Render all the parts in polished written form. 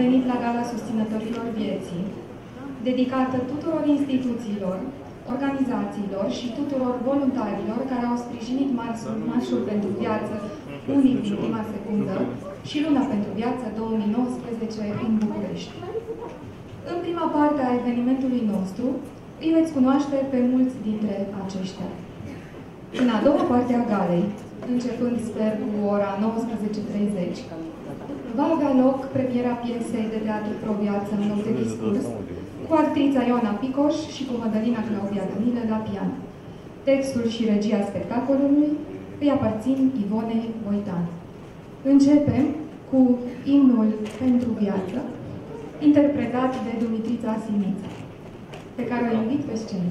venit la Gala Susținătorilor Vieții, dedicată tuturor instituțiilor, organizațiilor și tuturor voluntarilor care au sprijinit Marșul pentru Viață unic din prima secundă și Luna pentru Viață 2019 în București. În prima parte a evenimentului nostru, îi veți cunoaște pe mulți dintre aceștia. În a doua parte a galei, începând, sper, cu ora 19:30, va avea loc premiera piesei de teatru Pro-Viață în loc de discurs, cu actrița Ioana Picoș și cu Mădălina Claudia Danilă la pian. Textul și regia spectacolului îi aparțin Ivonei Voitan. Începem cu imnul pentru viață, interpretat de Dumitrița Simița, pe care o invit pe scenă.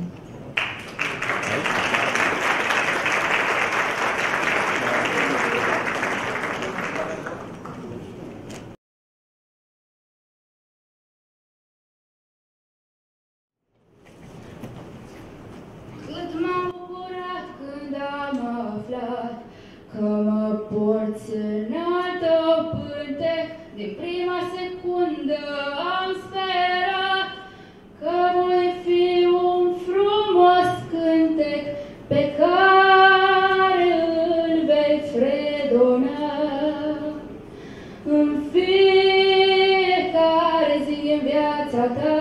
Că mă porți în altă pânte, din prima secundă am sperat că voi fi un frumos cântec pe care îl vei fredona. În fiecare zi în viața ta,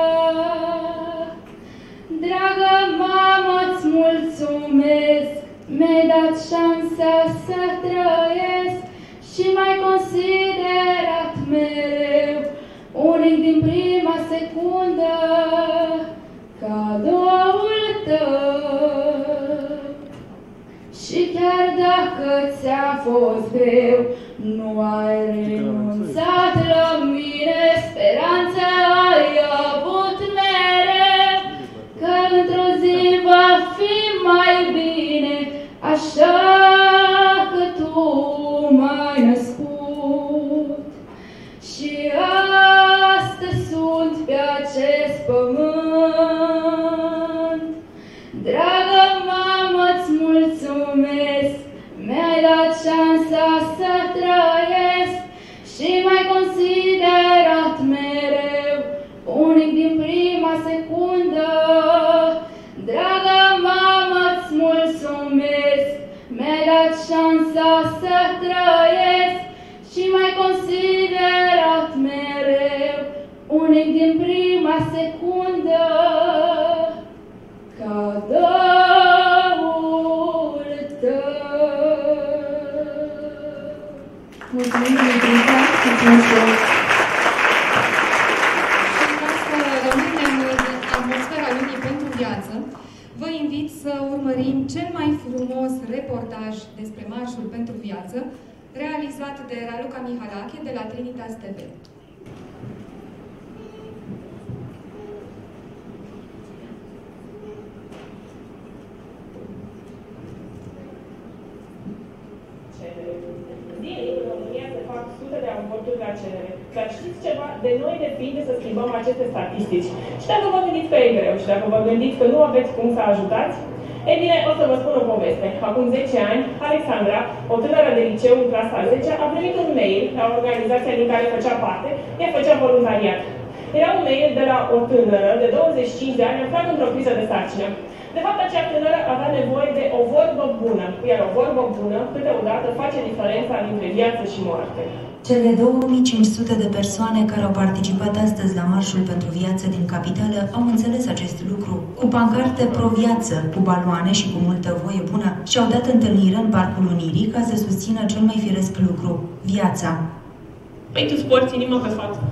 dragă mamă, îți mulțumesc. Mi-ai dat șansa să trăiesc și m-ai considerat mereu unic din prima secundă, cadoul tău. Și chiar dacă ți-a fost greu, nu ai renunțat la mine, speranța ai avut mereu, că într-o zi va fi mai bine, așa că tu m-ai născut. Și astăzi sunt pe acest pământ. Dragă mamă, îți mulțumesc, mi-ai dat șansa să trăiesc și m-ai considerat mereu unic din prima secundă. Dragă mamă, îți mulțumesc, mi-ai dat șansa să trăiesc și m-ai considerat mereu unic din prima secundă, cadoul tău. Mulțumim, Dumitrița! Mulțumesc! Vă invit să urmărim cel mai frumos reportaj despre Marșul pentru Viață, realizat de Raluca Mihalache de la Trinitas TV. Zilnic, în România se fac sute de avorturi la cerere. Dar știți ceva? De noi depinde să schimbăm aceste statistici. Și dacă vă gândiți că e greu și dacă vă gândiți că nu aveți cum să ajutați, e bine, o să vă spun o poveste. Acum 10 ani, Alexandra, o tânără de liceu în clasa a 10-a, a primit un mail la organizația din care făcea parte, ea făcea voluntariat. Era un mail de la o tânără de 25 de ani aflată într-o criză de sarcină. De fapt, acea tânără avea nevoie de o vorbă bună, iar o vorbă bună câteodată face diferența dintre viață și moarte. Cele 2500 de persoane care au participat astăzi la Marșul pentru Viață din capitală au înțeles acest lucru. Cu pancarte pro-viață, cu baloane și cu multă voie bună, și-au dat întâlnire în Parcul Unirii ca să susțină cel mai firesc lucru, viața. Păi tu sporți inima pe față.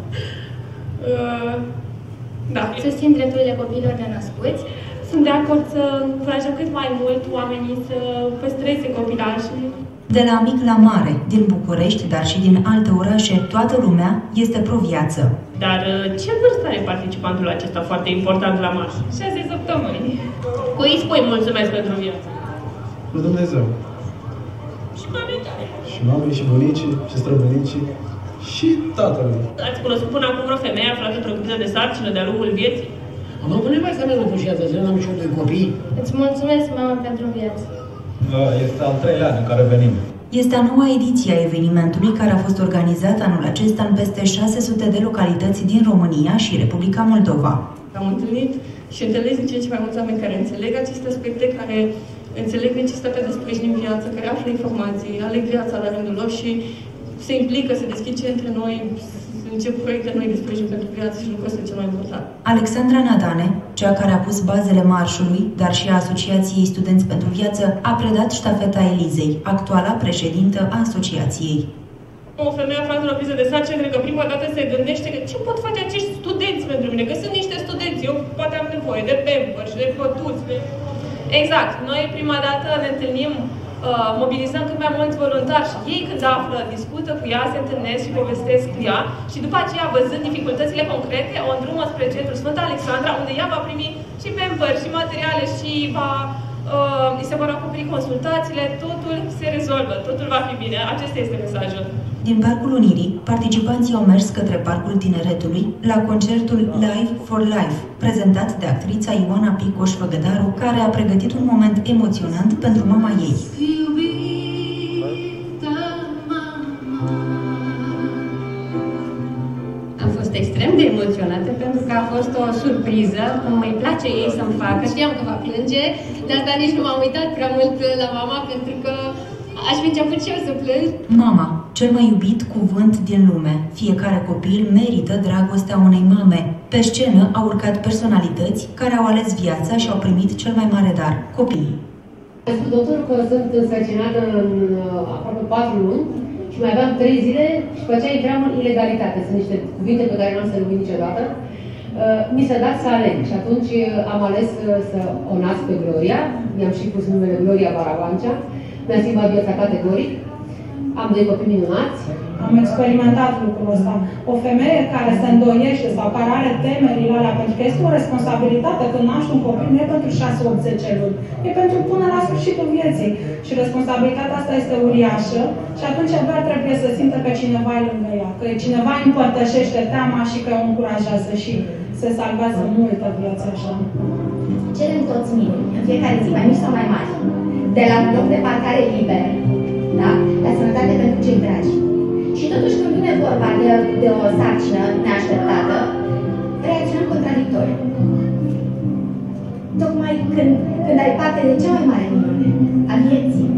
Da. Susțin drepturile copiilor nenăscuți. Sunt de acord să încurajăm cât mai mult oamenii să păstreze copilașii. De la mic la mare, din București, dar și din alte orașe, toată lumea este pro-viață. Dar ce vârstă are participantul acesta foarte important la marș? 6 săptămâni. Cui îi spui mulțumesc pentru viață? Lui Dumnezeu. Și mamei tale. Și mamei, și bunicii, și străbunicii, și tatălui. Ați cunoscut până acum vreo femeie aflată într-o criză de sarcină de-a lungul vieții? Am avut nevoie să merg cu 60 am și 2 copii. Îți mulțumesc, mama, pentru viață. Este al 3-lea an în care venim. Este a noua ediție a evenimentului care a fost organizat anul acesta în peste 600 de localități din România și Republica Moldova. Am întâlnit și întâlnesc din ce în ce mai mulți oameni care înțeleg aceste aspecte, care înțeleg necesitatea de sprijin în viață, care află informații, aleg viața la rândul lor și se implică, se deschid între noi, încep proiecte noi de sprijin pentru viață și lucrul ăsta e cel mai important. Alexandra Nadane, cea care a pus bazele marșului, dar și a Asociației Studenți pentru Viață, a predat ștafeta Elizei, actuala președintă a asociației. O femeie aflată la o criză de sarcină, cred că prima dată se gândește că ce pot face acești studenți pentru mine, că sunt niște studenți, eu poate am nevoie de pampers, de pătuți, de... Exact, noi prima dată ne întâlnim, mobilizăm cât mai mulți voluntari și ei când află, discută cu ea, se întâlnesc și povestesc cu ea și după aceea, văzând dificultățile concrete, o îndrumă spre centrul Sfânta Alexandra, unde ea va primi și pampers, și materiale, și îi se vor acoperi consultațiile, totul se rezolvă, totul va fi bine. Acesta este mesajul. Din Parcul Unirii, participanții au mers către Parcul Tineretului la concertul Live for Life, prezentat de actrița Ioana Picoș Făgădaru, care a pregătit un moment emoționant pentru mama ei. Am fost extrem de emoționată pentru că a fost o surpriză, cum îi place ei să-mi facă. Știam că va plânge, de asta nici nu m-am uitat prea mult la mama, pentru că aș fi început și eu să plâng. Mama, cel mai iubit cuvânt din lume. Fiecare copil merită dragostea unei mame. Pe scenă au urcat personalități care au ales viața și au primit cel mai mare dar, copiii. A spus doctorul că sunt însărcinată în aproape 4 luni și mai aveam 3 zile și pe aceea intram în ilegalitate. Sunt niște cuvinte pe care nu am să le uit niciodată. Mi s-a dat să aleg și atunci am ales să o nasc pe Gloria. Mi-am și pus numele Gloria Baravancea. Mi-a schimbat viața categoric. Am 2 copii minunați. Am experimentat lucrul ăsta. O femeie care se îndoiește sau care are temerile alea, pentru că este o responsabilitate când naști un copil, nu e pentru 6-8-10 luni, e pentru până la sfârșitul vieții. Și responsabilitatea asta este uriașă și atunci doar trebuie să simtă că cineva e lângă ea, că cineva împărtășește teama și că o încurajează și se salvează multă viață așa. Cerem toți minuni, în fiecare zi, mai mici sau mai mari, de la un loc de parcare liber, da? La sănătate pentru cei dragi. Și totuși când vine vorba de o sarcină neașteptată, reacționăm contradictoriu. Tocmai când ai parte de cea mai mare minune a vieții.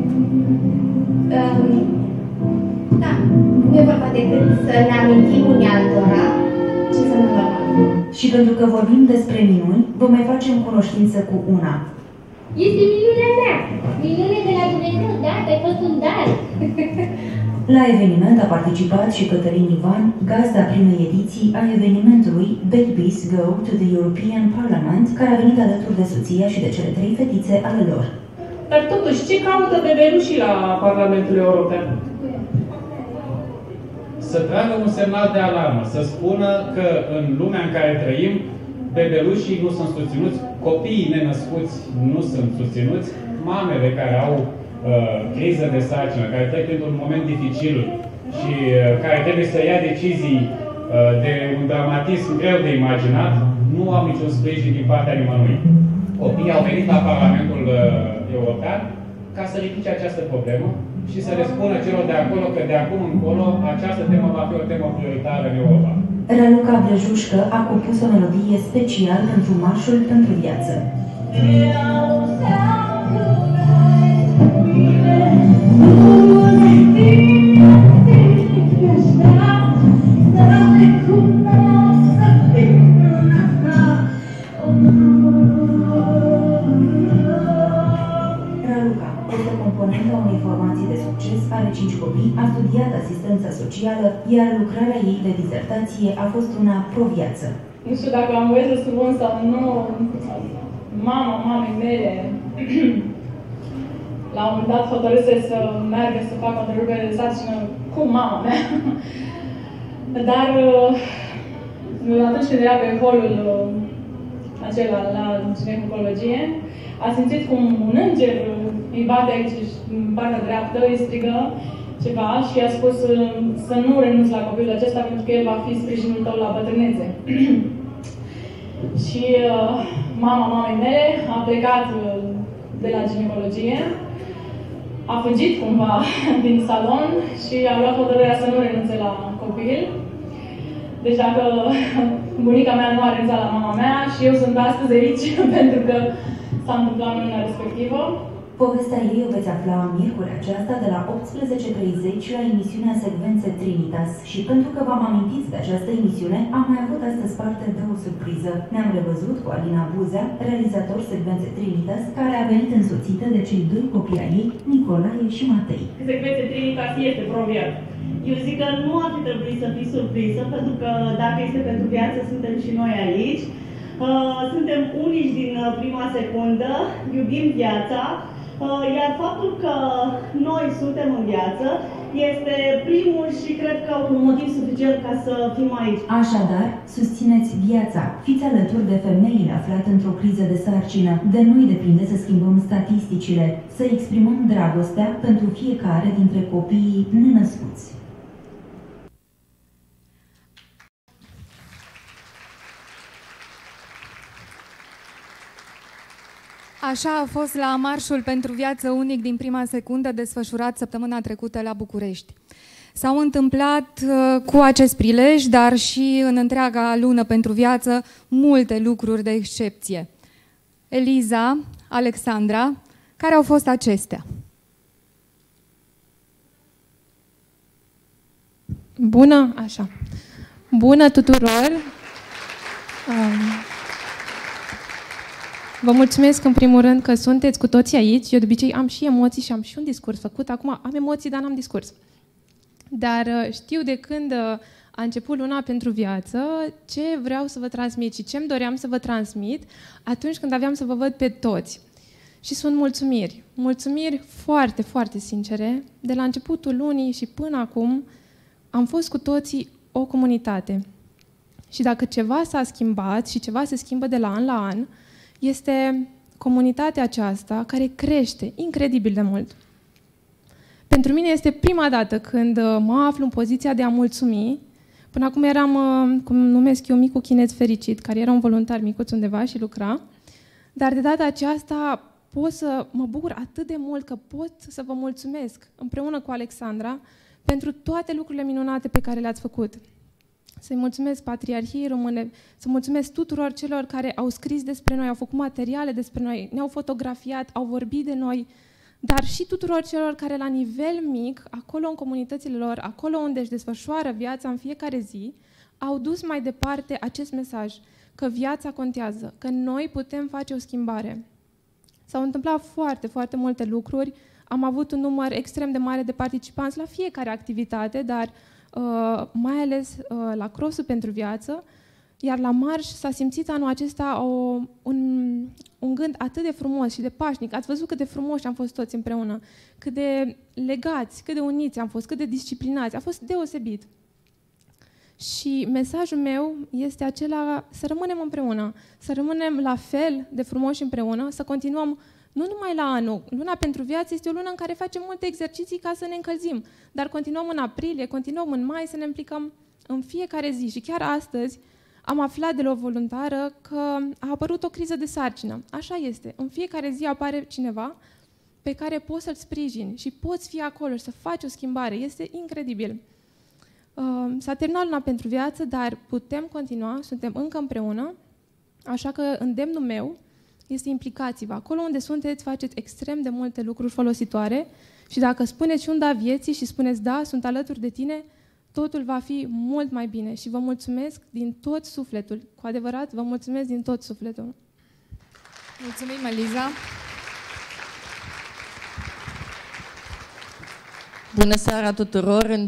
Da, nu e vorba decât să ne amintim unii altora ce să ne urmăm. Și pentru că vorbim despre minuni, vă mai facem cunoștință cu una. Este minunea mea! Minunea de la Dumnezeu, da? Ai fost un dar! La eveniment a participat și Cătălin Ivan, gazda primei ediții a evenimentului Babies Go to the European Parliament, care a venit alături de soția și de cele 3 fetițe ale lor. Dar totuși, ce caută bebelușii la Parlamentul European? Să tragă un semnal de alarmă, să spună că în lumea în care trăim, bebelușii nu sunt susținuți, copiii nenăscuți nu sunt susținuți, mamele care au criză de sarcină, care trec într-un moment dificil și care trebuie să ia decizii de un dramatism greu de imaginat, nu au niciun sprijin din partea nimănui. Copiii au venit la Parlamentul European ca să ridice această problemă și să le spună celor de acolo că de acum încolo această temă va fi o temă prioritară în Europa. Raluca Brejușcă a compus o melodie special pentru Marșul pentru Viață. Unei formații de succes, are 5 copii, a studiat asistența socială, iar lucrarea ei de dizertație a fost una pro-viață. Nu știu dacă am voie să spun sau nu, mama mamei mele la un moment dat hotărâse să meargă să facă o întrerupere de sarcină cu mama mea. Dar atunci când era pe holul acela la ginecologie, a simțit cum un înger îi bate aici în partea dreaptă, îi strigă ceva și a spus să nu renunți la copilul acesta pentru că el va fi sprijinul tău la bătrânețe. Și mama mamei mele a plecat de la ginecologie, a fugit cumva din salon și a luat hotărârea să nu renunțe la copil. Deci dacă bunica mea nu a renunțat la mama mea și eu sunt astăzi aici pentru că s-a întâmplat minunea respectivă. Povestea ei o veți afla miercuri aceasta de la 18:30 la emisiunea Secvențe Trinitas și pentru că v-am amintit de această emisiune, am mai avut astăzi parte de o surpriză. Ne-am revăzut cu Alina Buzea, realizator Secvențe Trinitas, care a venit însoțită de cei doi copii ai ei, Nicolae și Matei. Secvențe Trinitas este pro-viață. Eu zic că nu ar fi trebuit să fii surpriză, pentru că dacă este pentru viață, suntem și noi aici. Suntem unici din prima secundă, iubim viața, iar faptul că noi suntem în viață este primul și cred că un motiv suficient ca să fim aici. Așadar, susțineți viața. Fiți alături de femeile aflate într-o criză de sarcină. De noi depinde să schimbăm statisticile, să exprimăm dragostea pentru fiecare dintre copiii nenăscuți. Așa a fost la Marșul pentru Viață Unic din prima secundă, desfășurat săptămâna trecută la București. S-au întâmplat cu acest prilej, dar și în întreaga lună pentru viață, multe lucruri de excepție. Eliza, Alexandra, care au fost acestea? Bună, așa. Bună tuturor! Vă mulțumesc în primul rând că sunteți cu toții aici. Eu de obicei am și emoții și am și un discurs făcut. Acum am emoții, dar n-am discurs. Dar știu de când a început luna pentru viață ce vreau să vă transmit și ce-mi doream să vă transmit atunci când aveam să vă văd pe toți. Și sunt mulțumiri. Mulțumiri foarte, foarte sincere. De la începutul lunii și până acum am fost cu toții o comunitate. Și dacă ceva s-a schimbat și ceva se schimbă de la an la an, este comunitatea aceasta care crește incredibil de mult. Pentru mine este prima dată când mă aflu în poziția de a mulțumi. Până acum eram, cum numesc eu, micul chineț fericit, care era un voluntar micuț undeva și lucra. Dar de data aceasta pot să mă bucur atât de mult că pot să vă mulțumesc împreună cu Alexandra pentru toate lucrurile minunate pe care le-ați făcut. Să-i mulțumesc Patriarhiei Române, să mulțumesc tuturor celor care au scris despre noi, au făcut materiale despre noi, ne-au fotografiat, au vorbit de noi, dar și tuturor celor care la nivel mic, acolo în comunitățile lor, acolo unde își desfășoară viața în fiecare zi, au dus mai departe acest mesaj, că viața contează, că noi putem face o schimbare. S-au întâmplat foarte, foarte multe lucruri, am avut un număr extrem de mare de participanți la fiecare activitate, dar mai ales la Crossul pentru Viață, iar la marș s-a simțit anul acesta un gând atât de frumos și de pașnic. Ați văzut cât de frumoși am fost toți împreună, cât de legați, cât de uniți am fost, cât de disciplinați. A fost deosebit. Și mesajul meu este acela să rămânem împreună, să rămânem la fel de frumoși împreună, să continuăm nu numai la anul. Luna pentru viață este o lună în care facem multe exerciții ca să ne încălzim, dar continuăm în aprilie, continuăm în mai să ne implicăm în fiecare zi. Și chiar astăzi am aflat de la o voluntară că a apărut o criză de sarcină. Așa este. În fiecare zi apare cineva pe care poți să-l sprijini și poți fi acolo și să faci o schimbare. Este incredibil. S-a terminat luna pentru viață, dar putem continua, suntem încă împreună, așa că îndemnul meu este implicați-vă. Acolo unde sunteți, faceți extrem de multe lucruri folositoare și dacă spuneți și un da vieții și spuneți da, sunt alături de tine, totul va fi mult mai bine și vă mulțumesc din tot sufletul. Cu adevărat, vă mulțumesc din tot sufletul. Mulțumim, Eliza! Bună seara tuturor! În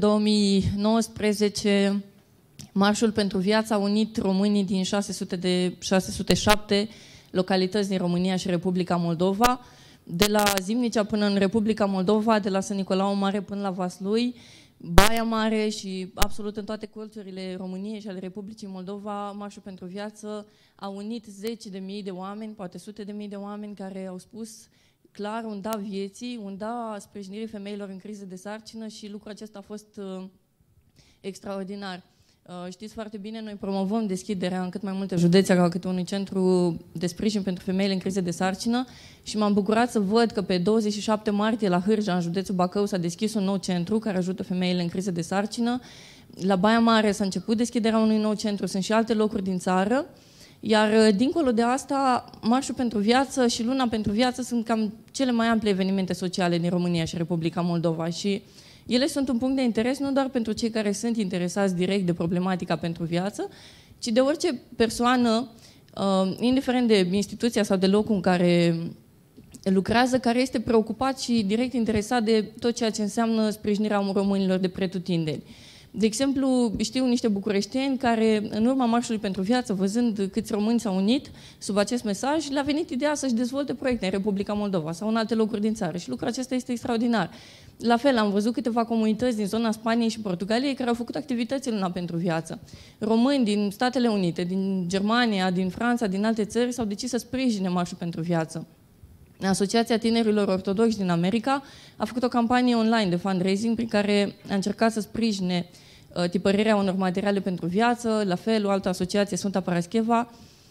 2019, Marșul pentru Viață a unit românii din 607 localități din România și Republica Moldova, de la Zimnicea până în Republica Moldova, de la Sân Nicolau Mare până la Vaslui, Baia Mare și absolut în toate colțurile României și ale Republicii Moldova. Marșul pentru Viață a unit zeci de mii de oameni, poate sute de mii de oameni care au spus clar un da vieții, un da sprijinirii femeilor în criză de sarcină și lucrul acesta a fost extraordinar. Știți foarte bine, noi promovăm deschiderea în cât mai multe județe ca câte unui centru de sprijin pentru femeile în crize de sarcină și m-am bucurat să văd că pe 27 martie la Hârja, în județul Bacău, s-a deschis un nou centru care ajută femeile în crize de sarcină. La Baia Mare s-a început deschiderea unui nou centru, sunt și alte locuri din țară. Iar dincolo de asta, Marșul pentru Viață și Luna pentru Viață sunt cam cele mai ample evenimente sociale din România și Republica Moldova și ele sunt un punct de interes nu doar pentru cei care sunt interesați direct de problematica pentru viață, ci de orice persoană, indiferent de instituția sau de locul în care lucrează, care este preocupat și direct interesat de tot ceea ce înseamnă sprijinirea românilor de pretutindeni. De exemplu, știu niște bucureșteni care, în urma Marșului pentru Viață, văzând câți români s-au unit sub acest mesaj, le-a venit ideea să-și dezvolte proiecte în Republica Moldova sau în alte locuri din țară și lucrul acesta este extraordinar. La fel, am văzut câteva comunități din zona Spaniei și Portugaliei care au făcut activități în Luna pentru Viață. Români din Statele Unite, din Germania, din Franța, din alte țări s-au decis să sprijine Marșul pentru Viață. Asociația Tinerilor Ortodoxi din America a făcut o campanie online de fundraising prin care a încercat să sprijine tipărirea unor materiale pentru viață. La fel, o altă asociație, Sfânta Parascheva,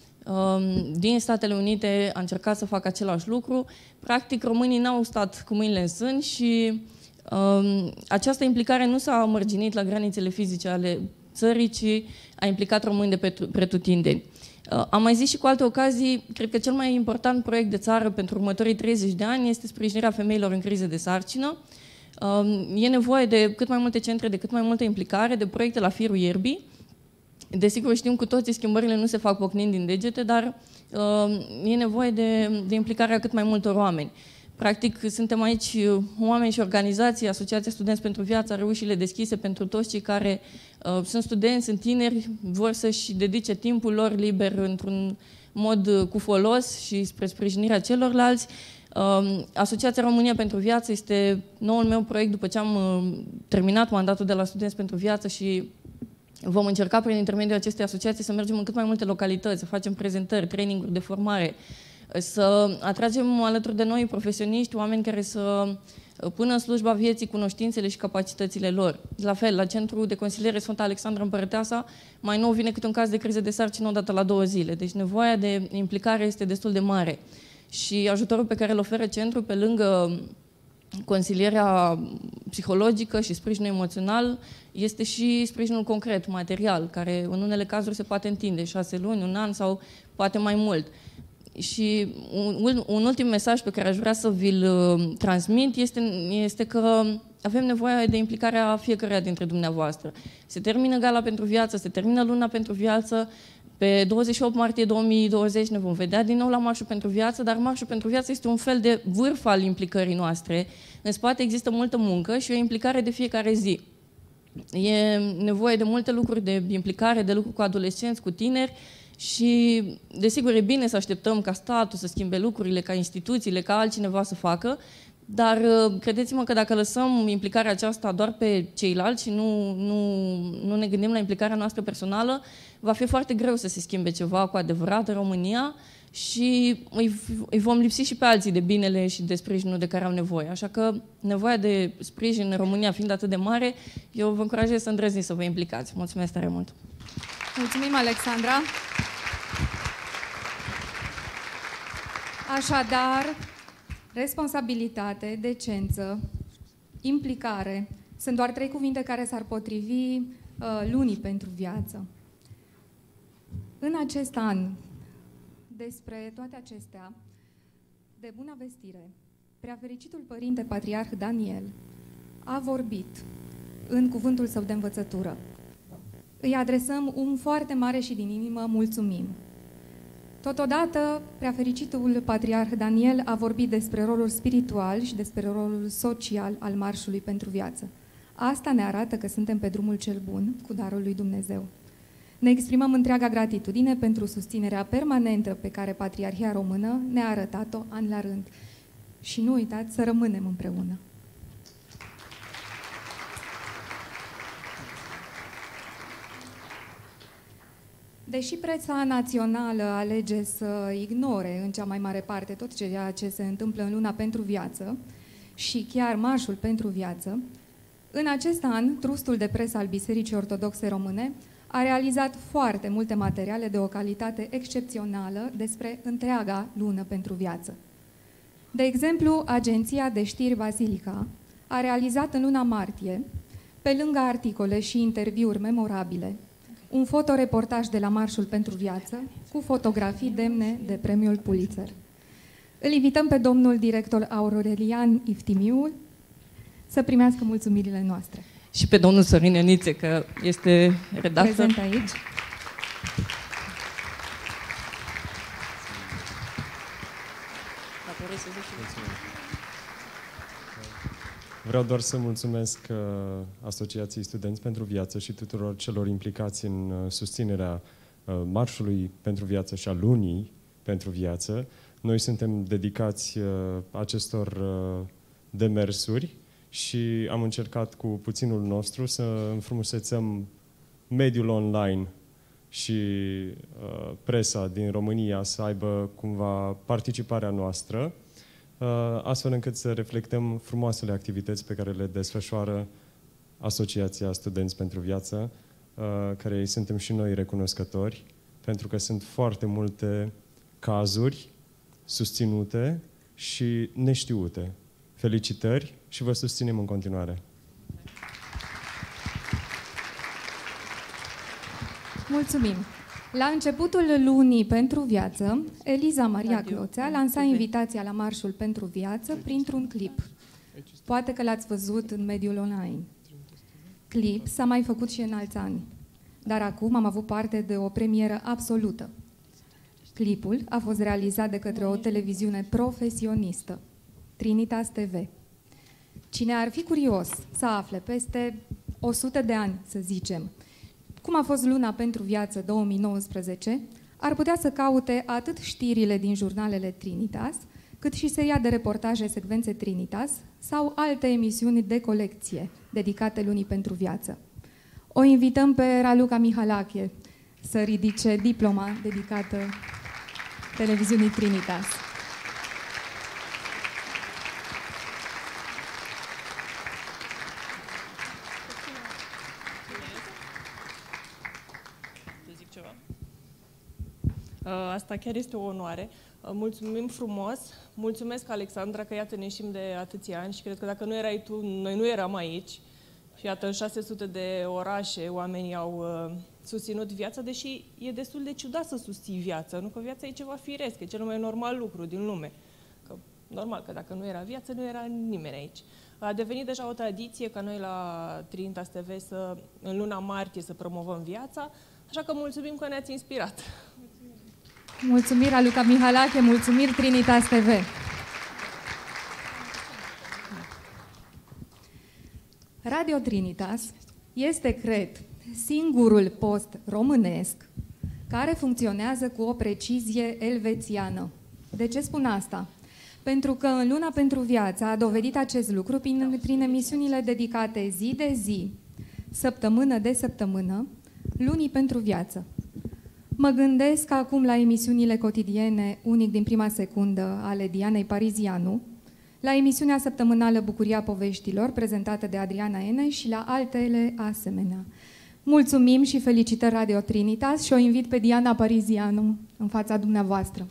din Statele Unite a încercat să facă același lucru. Practic, românii n-au stat cu mâinile în sân și această implicare nu s-a mărginit la granițele fizice ale țării, ci a implicat români de pretutindeni. Am mai zis și cu alte ocazii, cred că cel mai important proiect de țară pentru următorii 30 de ani este sprijinirea femeilor în crize de sarcină. E nevoie de cât mai multe centre, de cât mai multă implicare, de proiecte la firul ierbii. Desigur, știm cu toții, schimbările nu se fac pocnind din degete, dar e nevoie de implicarea cât mai multor oameni. Practic, suntem aici oameni și organizații, Asociația Studenți pentru Viață are ușile deschise pentru toți cei care sunt studenți, sunt tineri, vor să-și dedice timpul lor liber într-un mod cu folos și spre sprijinirea celorlalți. Asociația România pentru Viață este noul meu proiect după ce am terminat mandatul de la Studenți pentru Viață și vom încerca prin intermediul acestei asociații să mergem în cât mai multe localități, să facem prezentări, traininguri de formare, să atragem alături de noi profesioniști, oameni care să pună în slujba vieții cunoștințele și capacitățile lor. La fel, la Centrul de Consiliere Sfânta Alexandra Împărăteasa, mai nou vine câte un caz de criză de sarcină o dată la 2 zile. Deci nevoia de implicare este destul de mare. Și ajutorul pe care îl oferă centrul, pe lângă consilierea psihologică și sprijinul emoțional, este și sprijinul concret, material, care în unele cazuri se poate întinde 6 luni, 1 an sau poate mai mult. Și un ultim mesaj pe care aș vrea să vi-l transmit este că avem nevoie de implicarea fiecăruia dintre dumneavoastră. Se termină Gala pentru Viață, se termină Luna pentru Viață. Pe 28 martie 2020 ne vom vedea din nou la Marșul pentru Viață, dar Marșul pentru Viață este un fel de vârf al implicării noastre. În spate există multă muncă și o implicare de fiecare zi. E nevoie de multe lucruri de implicare, de lucruri cu adolescenți, cu tineri și, desigur, e bine să așteptăm ca statul să schimbe lucrurile, ca instituțiile, ca altcineva să facă, dar credeți-mă că dacă lăsăm implicarea aceasta doar pe ceilalți și nu ne gândim la implicarea noastră personală, va fi foarte greu să se schimbe ceva cu adevărat în România și îi vom lipsi și pe alții de binele și de sprijinul de care au nevoie. Așa că nevoia de sprijin în România fiind atât de mare, eu vă încurajez să îndrăzniți să vă implicați. Mulțumesc tare mult! Mulțumim, Alexandra! Așadar, responsabilitate, decență, implicare sunt doar 3 cuvinte care s-ar potrivi lunii pentru viață. În acest an, despre toate acestea, de bună vestire, Preafericitul Părinte Patriarh Daniel a vorbit în cuvântul său de învățătură. Îi adresăm un foarte mare și din inimă mulțumim. Totodată, Preafericitul Patriarh Daniel a vorbit despre rolul spiritual și despre rolul social al Marșului pentru Viață. Asta ne arată că suntem pe drumul cel bun, cu darul lui Dumnezeu. Ne exprimăm întreaga gratitudine pentru susținerea permanentă pe care Patriarhia Română ne-a arătat-o an la rând. Și nu uitați să rămânem împreună. Deși preța națională alege să ignore în cea mai mare parte tot ceea ce se întâmplă în Luna pentru Viață și chiar Marșul pentru Viață, în acest an, Trustul de Presă al Bisericii Ortodoxe Române a realizat foarte multe materiale de o calitate excepțională despre întreaga lună pentru viață. De exemplu, agenția de știri Basilica a realizat în luna martie, pe lângă articole și interviuri memorabile, un fotoreportaj de la Marșul pentru Viață cu fotografii demne de premiul Pulitzer. Îl invităm pe domnul director Aurelian Iftimiu să primească mulțumirile noastre. Și pe domnul Sorin Ionițe, că este redactor. Prezent aici. Vreau doar să mulțumesc Asociației Studenți pentru Viață și tuturor celor implicați în susținerea Marșului pentru Viață și a Lunii pentru Viață. Noi suntem dedicați acestor demersuri și am încercat cu puținul nostru să înfrumusețăm mediul online și presa din România să aibă cumva participarea noastră, astfel încât să reflectăm frumoasele activități pe care le desfășoară Asociația Studenți pentru Viață, care îi suntem și noi recunoscători, pentru că sunt foarte multe cazuri susținute și neștiute. Felicitări și vă susținem în continuare. Mulțumim! La începutul lunii pentru viață, Eliza Maria Cloțea lansa invitația la Marșul pentru Viață printr-un clip. Poate că l-ați văzut în mediul online. Clip s-a mai făcut și în alți ani, dar acum am avut parte de o premieră absolută. Clipul a fost realizat de către o televiziune profesionistă, Trinitas TV. Cine ar fi curios să afle peste 100 de ani, să zicem, cum a fost Luna pentru Viață 2019, ar putea să caute atât știrile din jurnalele Trinitas, cât și seria de reportaje Secvențe Trinitas sau alte emisiuni de colecție dedicate Lunii pentru Viață. O invităm pe Raluca Mihalache să ridice diploma dedicată televiziunii Trinitas. Asta chiar este o onoare. Mulțumim frumos. Mulțumesc, Alexandra, că iată ne ieșim de atâția ani și cred că dacă nu erai tu, noi nu eram aici. Și iată, în 600 de orașe oamenii au susținut viața, deși e destul de ciudat să susții viața, nu? Că viața e ceva firesc, e cel mai normal lucru din lume. Că, normal că dacă nu era viață, nu era nimeni aici. A devenit deja o tradiție ca noi la Trinitas TV în luna martie să promovăm viața, așa că mulțumim că ne-ați inspirat. Mulțumiri, Raluca Mihalache, mulțumiri Trinitas TV. Radio Trinitas este, cred, singurul post românesc care funcționează cu o precizie elvețiană. De ce spun asta? Pentru că în Luna pentru Viață a dovedit acest lucru prin emisiunile dedicate zi de zi, săptămână de săptămână, Lunii pentru Viață. Mă gândesc acum la emisiunile cotidiene Unic din prima secundă ale Dianei Parizianu, la emisiunea săptămânală Bucuria Poveștilor, prezentată de Adriana Ene și la altele asemenea. Mulțumim și felicitări Radio Trinitas și o invit pe Diana Parizianu în fața dumneavoastră.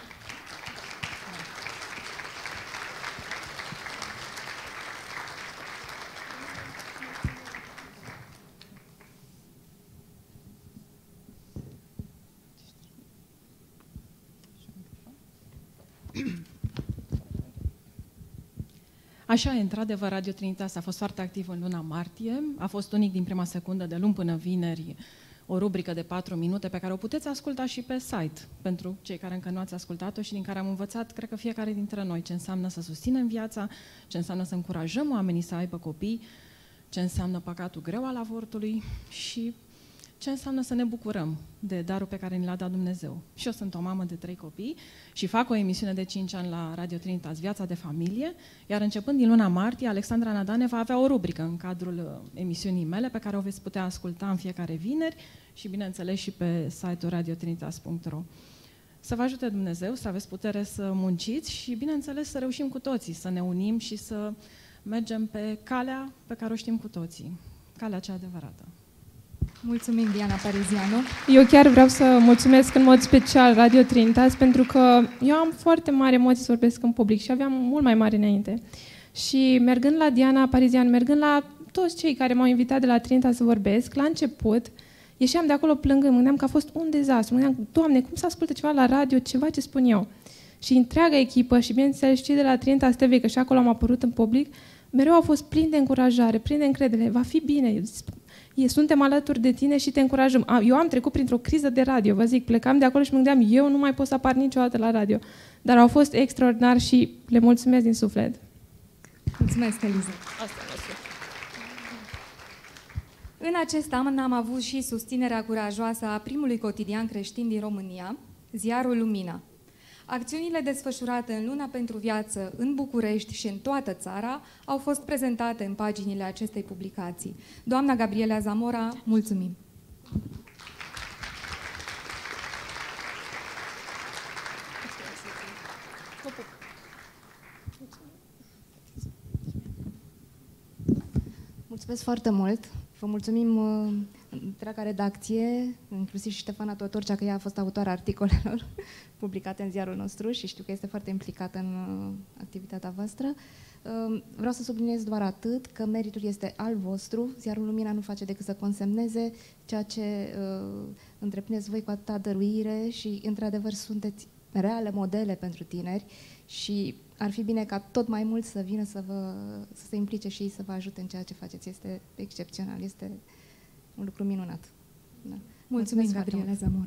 Așa, într-adevăr, Radio Trinitas a fost foarte activ în luna martie. A fost unic din prima secundă, de luni până vineri, o rubrică de 4 minute pe care o puteți asculta și pe site, pentru cei care încă nu ați ascultat-o și din care am învățat, cred că fiecare dintre noi, ce înseamnă să susținem viața, ce înseamnă să încurajăm oamenii să aibă copii, ce înseamnă păcatul greu al avortului și ce înseamnă să ne bucurăm de darul pe care ni l-a dat Dumnezeu. Și eu sunt o mamă de 3 copii și fac o emisiune de 5 ani la Radio Trinitas, Viața de Familie, iar începând din luna martie, Alexandra Nadane va avea o rubrică în cadrul emisiunii mele pe care o veți putea asculta în fiecare vineri și, bineînțeles, și pe site-ul radiotrinitas.ro. Să vă ajute Dumnezeu, să aveți putere să munciți și, bineînțeles, să reușim cu toții, să ne unim și să mergem pe calea pe care o știm cu toții, calea cea adevărată. Mulțumim, Diana Parizianu. Eu chiar vreau să mulțumesc în mod special Radio Trinitas, pentru că eu am foarte mari emoții să vorbesc în public și aveam mult mai mari înainte. Și mergând la Diana Parizianu, mergând la toți cei care m-au invitat de la Trinitas să vorbesc, la început, ieșeam de acolo plângând, mă gândeam că a fost un dezastru. Mă gândeam, Doamne, cum să asculte ceva la radio, ceva ce spun eu? Și întreaga echipă și, bineînțeles, cei de la Trinitas TV, că și acolo am apărut în public, mereu au fost plini de încurajare, plini de încredere. Va fi bine, suntem alături de tine și te încurajăm. Eu am trecut printr-o criză de radio, vă zic, plecam de acolo și mă gândeam, eu nu mai pot să apar niciodată la radio. Dar au fost extraordinari și le mulțumesc din suflet. Mulțumesc, Eliza. În acest an am avut și susținerea curajoasă a primului cotidian creștin din România, Ziarul Lumina. Acțiunile desfășurate în Luna pentru Viață în București și în toată țara au fost prezentate în paginile acestei publicații. Doamna Gabriela Zamora, mulțumim! Mulțumesc foarte mult! Vă mulțumim întreaga redacție, inclusiv și Ștefana Totorcea, că ea a fost autoarea articolelor publicate în ziarul nostru și știu că este foarte implicată în activitatea voastră. Vreau să subliniez doar atât, că meritul este al vostru. Ziarul Lumina nu face decât să consemneze ceea ce întreprindeți voi cu atâta dăruire și, într-adevăr, sunteți reale modele pentru tineri și ar fi bine ca tot mai mult să vină să se implice și ei să vă ajute în ceea ce faceți. Este excepțional, este un lucru minunat. Da. Mulțumesc, Gabriela Zamora.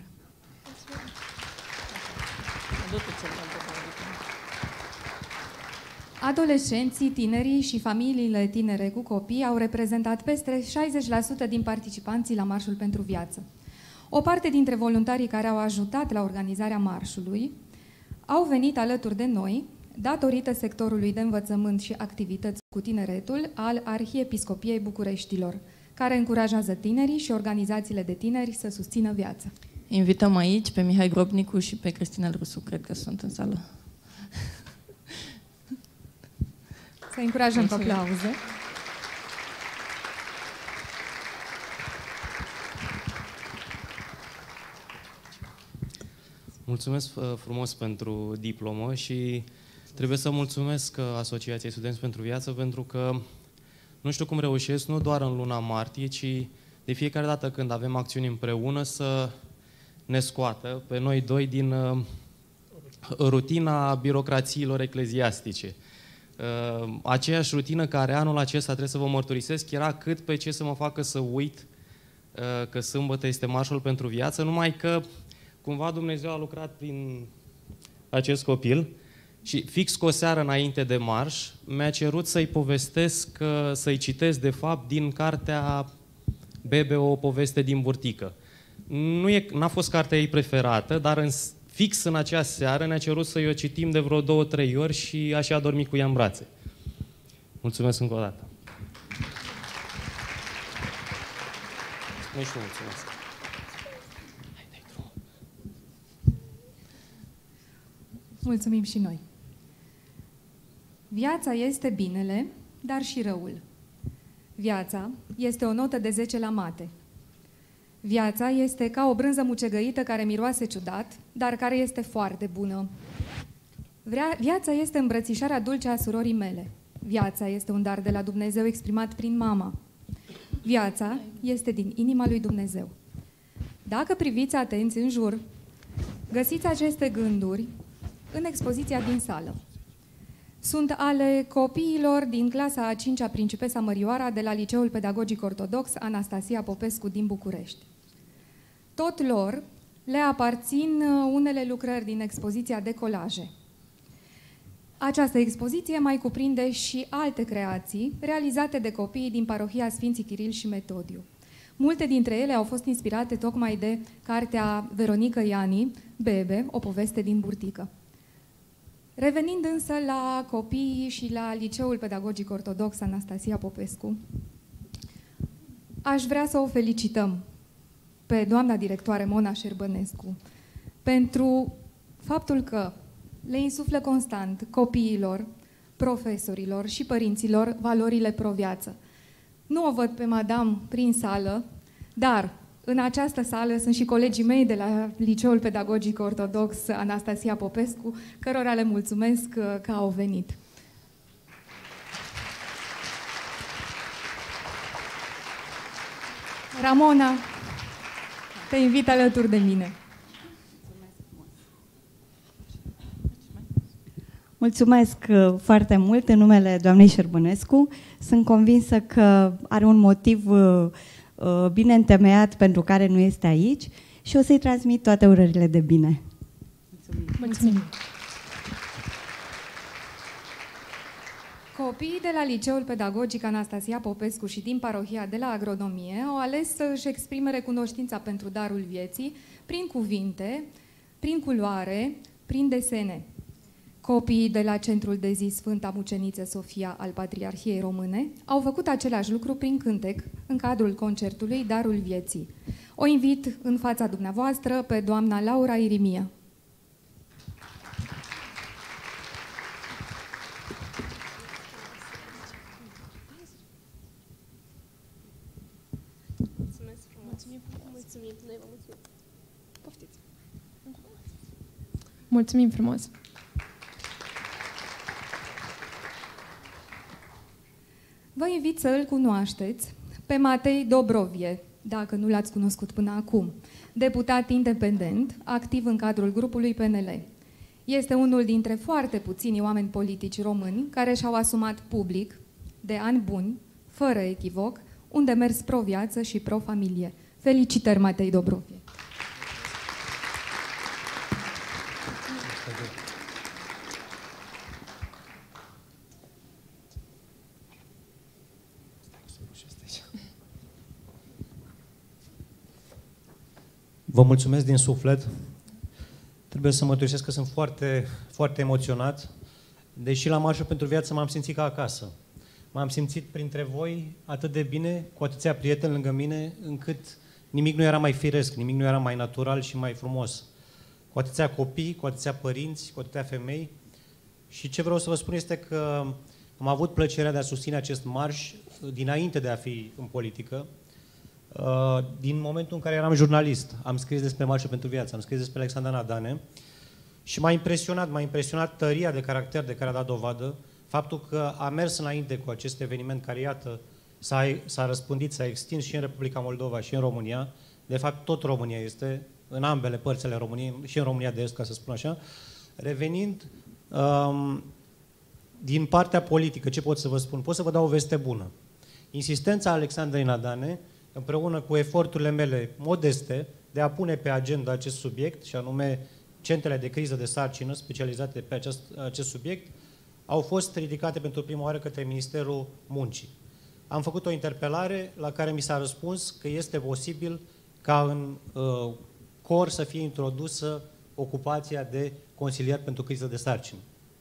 Adolescenții, tinerii și familiile tinere cu copii au reprezentat peste 60% din participanții la Marșul pentru Viață. O parte dintre voluntarii care au ajutat la organizarea marșului au venit alături de noi datorită sectorului de învățământ și activități cu tineretul al Arhiepiscopiei Bucureștilor, care încurajează tinerii și organizațiile de tineri să susțină viața. Invităm aici pe Mihai Grobnicu și pe Cristina Rusu, cred că sunt în sală. Să încurajăm cu aplauze. Mulțumesc frumos pentru diplomă și trebuie să mulțumesc Asociației Studenți pentru Viață, pentru că nu știu cum reușesc, nu doar în luna martie, ci de fiecare dată când avem acțiuni împreună să ne scoată pe noi doi din rutina birocrațiilor ecleziastice. Aceeași rutină care anul acesta, trebuie să vă mărturisesc, era cât pe ce să mă facă să uit că sâmbătă este Marșul pentru Viață, numai că cumva Dumnezeu a lucrat prin acest copil și fix cu o seară înainte de marș mi-a cerut să-i povestesc, să-i citesc de fapt din cartea Bebe, o poveste din burtică. N-a fost cartea ei preferată, dar fix în acea seară ne-a cerut să-i o citim de vreo 2-3 ori și așa a dormit cu ea în brațe. Mulțumesc încă o dată. Nu știu, mulțumesc. Mulțumim și noi. Viața este binele, dar și răul. Viața este o notă de 10 la mate. Viața este ca o brânză mucegăită care miroase ciudat, dar care este foarte bună. Viața este îmbrățișarea dulce a surorii mele. Viața este un dar de la Dumnezeu exprimat prin mama. Viața este din inima lui Dumnezeu. Dacă priviți atenți în jur, găsiți aceste gânduri în expoziția din sală. Sunt ale copiilor din clasa a 5-a Principesa Mărioara de la Liceul Pedagogic Ortodox Anastasia Popescu din București. Tot lor le aparțin unele lucrări din expoziția de colaje. Această expoziție mai cuprinde și alte creații realizate de copiii din parohia Sfinții Chiril și Metodiu. Multe dintre ele au fost inspirate tocmai de cartea Veronica Iani, Bebe, o poveste din burtică. Revenind însă la copiii și la Liceul Pedagogic Ortodox Anastasia Popescu, aș vrea să o felicităm pe doamna directoare Mona Șerbănescu pentru faptul că le insuflă constant copiilor, profesorilor și părinților valorile pro-viață. Nu o văd pe madame prin sală, dar În această sală sunt și colegii mei de la Liceul Pedagogic Ortodox Anastasia Popescu, cărora le mulțumesc că au venit. Ramona, te invit alături de mine. Mulțumesc foarte mult în numele doamnei Șerbănescu. Sunt convinsă că are un motiv bine întemeiat pentru care nu este aici și o să-i transmit toate urările de bine. Mulțumim! Copiii de la Liceul Pedagogic Anastasia Popescu și din parohia de la Agronomie au ales să își exprime recunoștința pentru darul vieții prin cuvinte, prin culoare, prin desene. Copiii de la Centrul de Zi Sfânta Muceniță Sofia al Patriarhiei Române au făcut același lucru prin cântec în cadrul concertului Darul Vieții. O invit în fața dumneavoastră pe doamna Laura Irimia. Mulțumim frumos! Vă invit să îl cunoașteți pe Matei Dobrovie, dacă nu l-ați cunoscut până acum, deputat independent, activ în cadrul grupului PNL. Este unul dintre foarte puțini oameni politici români care și-au asumat public, de ani buni, fără echivoc, un demers pro-viață și pro-familie. Felicitări, Matei Dobrovie! Vă mulțumesc din suflet. Trebuie să mărturisesc că sunt foarte, foarte emoționat. Deși la Marșul pentru Viață m-am simțit ca acasă. M-am simțit printre voi atât de bine, cu atâția prieteni lângă mine, încât nimic nu era mai firesc, nimic nu era mai natural și mai frumos. Cu atâția copii, cu atâția părinți, cu atâția femei. Și ce vreau să vă spun este că am avut plăcerea de a susține acest marș dinainte de a fi în politică. Din momentul în care eram jurnalist, am scris despre Marșul pentru Viață, am scris despre Alexandra Nadane și m-a impresionat tăria de caracter de care a dat dovadă, faptul că a mers înainte cu acest eveniment care, iată, s-a răspândit, s-a extins și în Republica Moldova și în România. De fapt, tot România este, în ambele părți ale României, și în România de Est, ca să spun așa. Revenind, din partea politică, ce pot să vă spun? Pot să vă dau o veste bună. Insistența Alexandrei Nadane, împreună cu eforturile mele modeste de a pune pe agenda acest subiect, și anume centrele de criză de sarcină specializate pe acest subiect, au fost ridicate pentru prima oară către Ministerul Muncii. Am făcut o interpelare la care mi s-a răspuns că este posibil ca în COR să fie introdusă ocupația de consilier pentru criză de sarcină.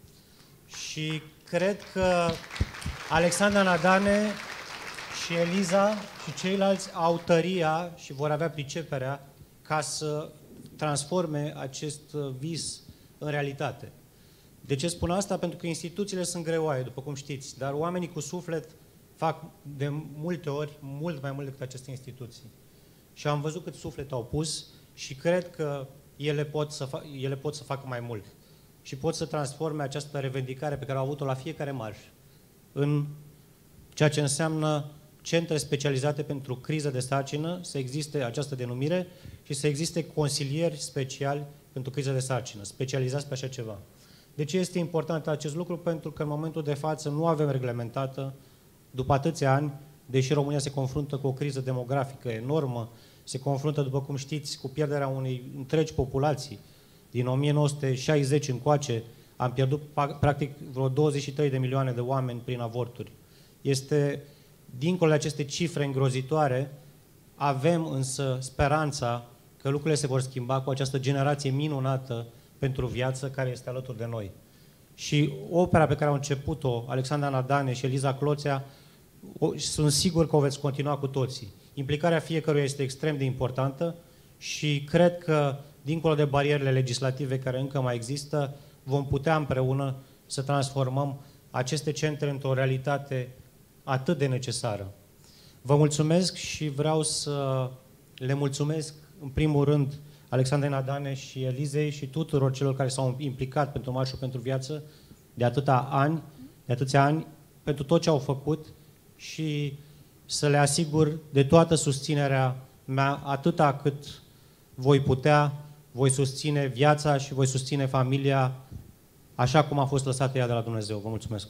Și cred că Alexandra Nadane și Eliza și ceilalți au tăria și vor avea priceperea ca să transforme acest vis în realitate. De ce spun asta? Pentru că instituțiile sunt greoaie, după cum știți, dar oamenii cu suflet fac de multe ori mult mai mult decât aceste instituții. Și am văzut cât suflet au pus și cred că ele pot să facă mai mult. Și pot să transforme această revendicare pe care au avut-o la fiecare marș în ceea ce înseamnă centre specializate pentru criză de sarcină, să existe această denumire și să existe consilieri speciali pentru criză de sarcină, specializați pe așa ceva. De ce este important acest lucru? Pentru că în momentul de față nu avem reglementată, după atâția ani, deși România se confruntă cu o criză demografică enormă, se confruntă, după cum știți, cu pierderea unei întregi populații. Din 1960 încoace am pierdut practic vreo 23 de milioane de oameni prin avorturi. Este, dincolo de aceste cifre îngrozitoare, avem însă speranța că lucrurile se vor schimba cu această generație minunată pentru viață care este alături de noi. Și opera pe care au început-o Alexandra Nadane și Eliza Cloțea, sunt sigur că o veți continua cu toții. Implicarea fiecăruia este extrem de importantă și cred că, dincolo de barierele legislative care încă mai există, vom putea împreună să transformăm aceste centre într-o realitate atât de necesară. Vă mulțumesc și vreau să Le mulțumesc, în primul rând, Alexandrei Nadane și Elizei și tuturor celor care s-au implicat pentru Marșul pentru Viață de atâția ani, pentru tot ce au făcut și să le asigur de toată susținerea mea, atâta cât voi putea, voi susține viața și voi susține familia așa cum a fost lăsată ea de la Dumnezeu. Vă mulțumesc!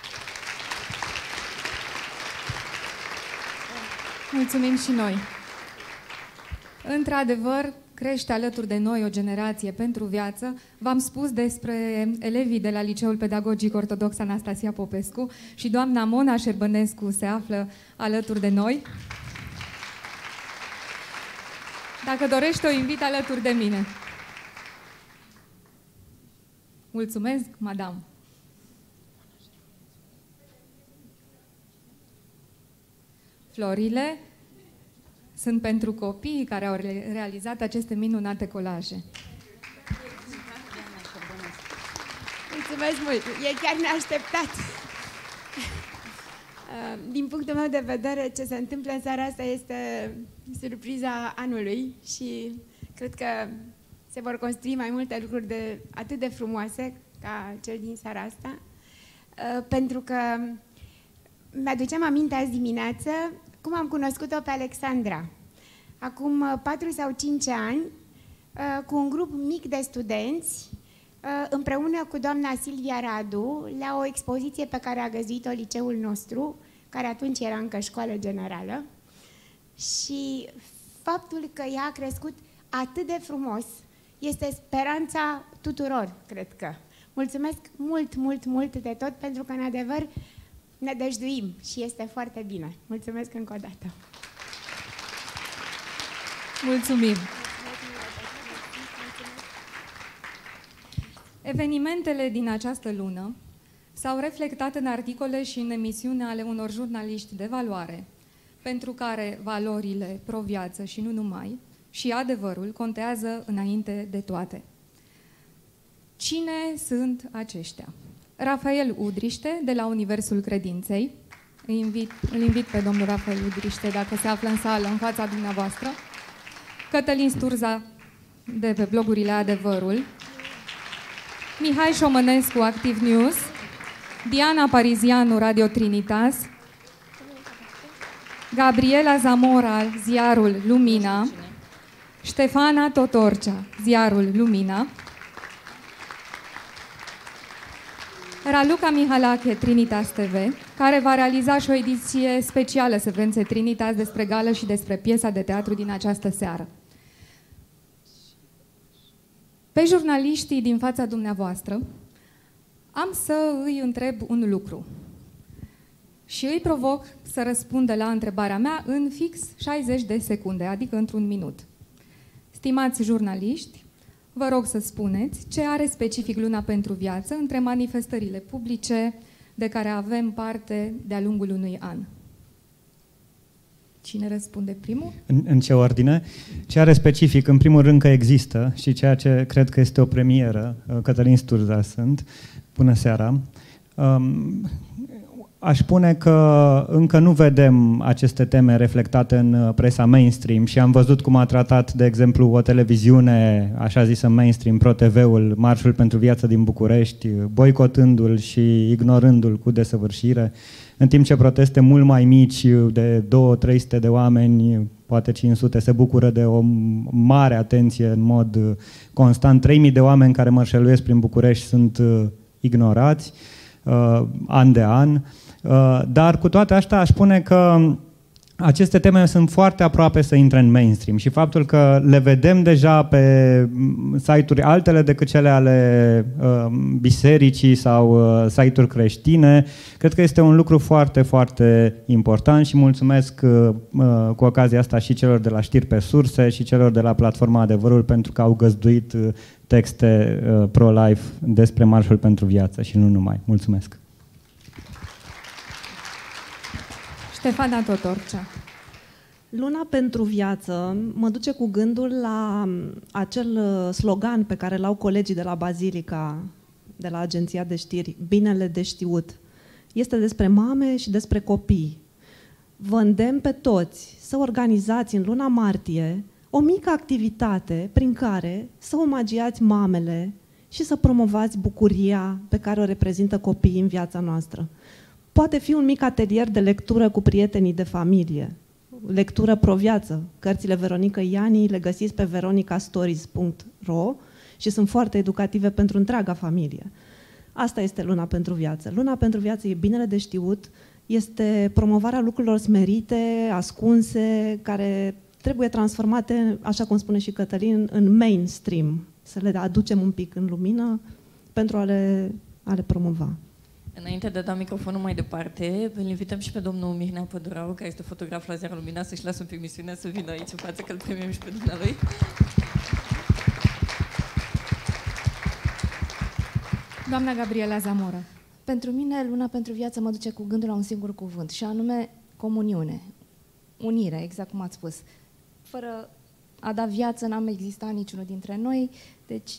Mulțumim și noi! Într-adevăr, crește alături de noi o generație pentru viață. V-am spus despre elevii de la Liceul Pedagogic Ortodox Anastasia Popescu și doamna Mona Șerbănescu se află alături de noi. Dacă dorește, o invit alături de mine. Mulțumesc, madame. Florile sunt pentru copiii care au realizat aceste minunate colaje. Mulțumesc mult! E chiar neașteptat! Din punctul meu de vedere, ce se întâmplă în seara asta este surpriza anului și cred că se vor construi mai multe lucruri atât de frumoase ca cel din seara asta, pentru că mi-aduceam aminte azi dimineață cum am cunoscut-o pe Alexandra. Acum 4 sau 5 ani, cu un grup mic de studenți, împreună cu doamna Silvia Radu, la o expoziție pe care a găzduit-o liceul nostru, care atunci era încă școală generală, și faptul că ea a crescut atât de frumos este speranța tuturor, cred că. Mulțumesc mult, mult, mult de tot, pentru că, în adevăr, ne dăjduim și este foarte bine. Mulțumesc încă o dată. Mulțumim! Evenimentele din această lună s-au reflectat în articole și în emisiune ale unor jurnaliști de valoare, pentru care valorile pro-viață și nu numai, și adevărul contează înainte de toate. Cine sunt aceștia? Rafael Udriște, de la Universul Credinței. Îl invit pe domnul Rafael Udriște, dacă se află în sală, în fața dumneavoastră. Cătălin Sturza, de pe blogurile Adevărul. Mihai Șomănescu, Activ News. Diana Parizianu, Radio Trinitas. Gabriela Zamora, ziarul Lumina. Ștefana Totorcea, ziarul Lumina. Raluca Mihalache, Trinitas TV, care va realiza și o ediție specială Secvențe Trinitas despre gală și despre piesa de teatru din această seară. Pe jurnaliștii din fața dumneavoastră am să îi întreb un lucru și îi provoc să răspundă la întrebarea mea în fix 60 de secunde, adică într-un minut. Stimați jurnaliști, vă rog să spuneți ce are specific Luna pentru Viață între manifestările publice de care avem parte de-a lungul unui an. Cine răspunde primul? În ce ordine? Ce are specific? În primul rând că există și ceea ce cred că este o premieră. Cătălin Sturza sunt. Bună seara! Aș spune că încă nu vedem aceste teme reflectate în presa mainstream și am văzut cum a tratat, de exemplu, o televiziune, așa zisă mainstream, ProTV-ul, Marșul pentru Viață din București, boicotându-l și ignorându-l cu desăvârșire, în timp ce proteste mult mai mici de 200-300 de oameni, poate 500, se bucură de o mare atenție în mod constant. 3000 de oameni care mărșăluiesc prin București sunt ignorați an de an. Dar cu toate astea aș spune că aceste teme sunt foarte aproape să intre în mainstream și faptul că le vedem deja pe site-uri altele decât cele ale bisericii sau site-uri creștine, cred că este un lucru foarte, foarte important și mulțumesc cu ocazia asta și celor de la Știri pe Surse și celor de la Platforma Adevărul pentru că au găzduit texte pro-life despre Marșul pentru Viață și nu numai. Mulțumesc! Ștefana Totorcea. Luna pentru Viață mă duce cu gândul la acel slogan pe care l-au colegii de la Bazilica, de la Agenția de Știri, binele de știut. Este despre mame și despre copii. vă îndemn pe toți să organizați în luna martie o mică activitate prin care să omagiați mamele și să promovați bucuria pe care o reprezintă copiii în viața noastră. Poate fi un mic atelier de lectură cu prietenii de familie, lectură pro-viață. Cărțile Veronica Iani le găsiți pe veronicastories.ro și sunt foarte educative pentru întreaga familie. Asta este Luna pentru Viață. Luna pentru Viață e binele de știut, este promovarea lucrurilor smerite, ascunse, care trebuie transformate, așa cum spune și Cătălin, în mainstream, să le aducem un pic în lumină pentru a le promova. Înainte de a da microfonul mai departe, îl invităm și pe domnul Mihnea Pădurau, care este fotograf la Ziarul Lumina, să-și lasă un pic misiunea să vină aici în față, că îl premiem și pe dumnealui. Doamna Gabriela Zamora. Pentru mine, Luna pentru Viață mă duce cu gândul la un singur cuvânt, și anume comuniune, unire, exact cum ați spus. Fără a da viață n-am existat niciunul dintre noi, deci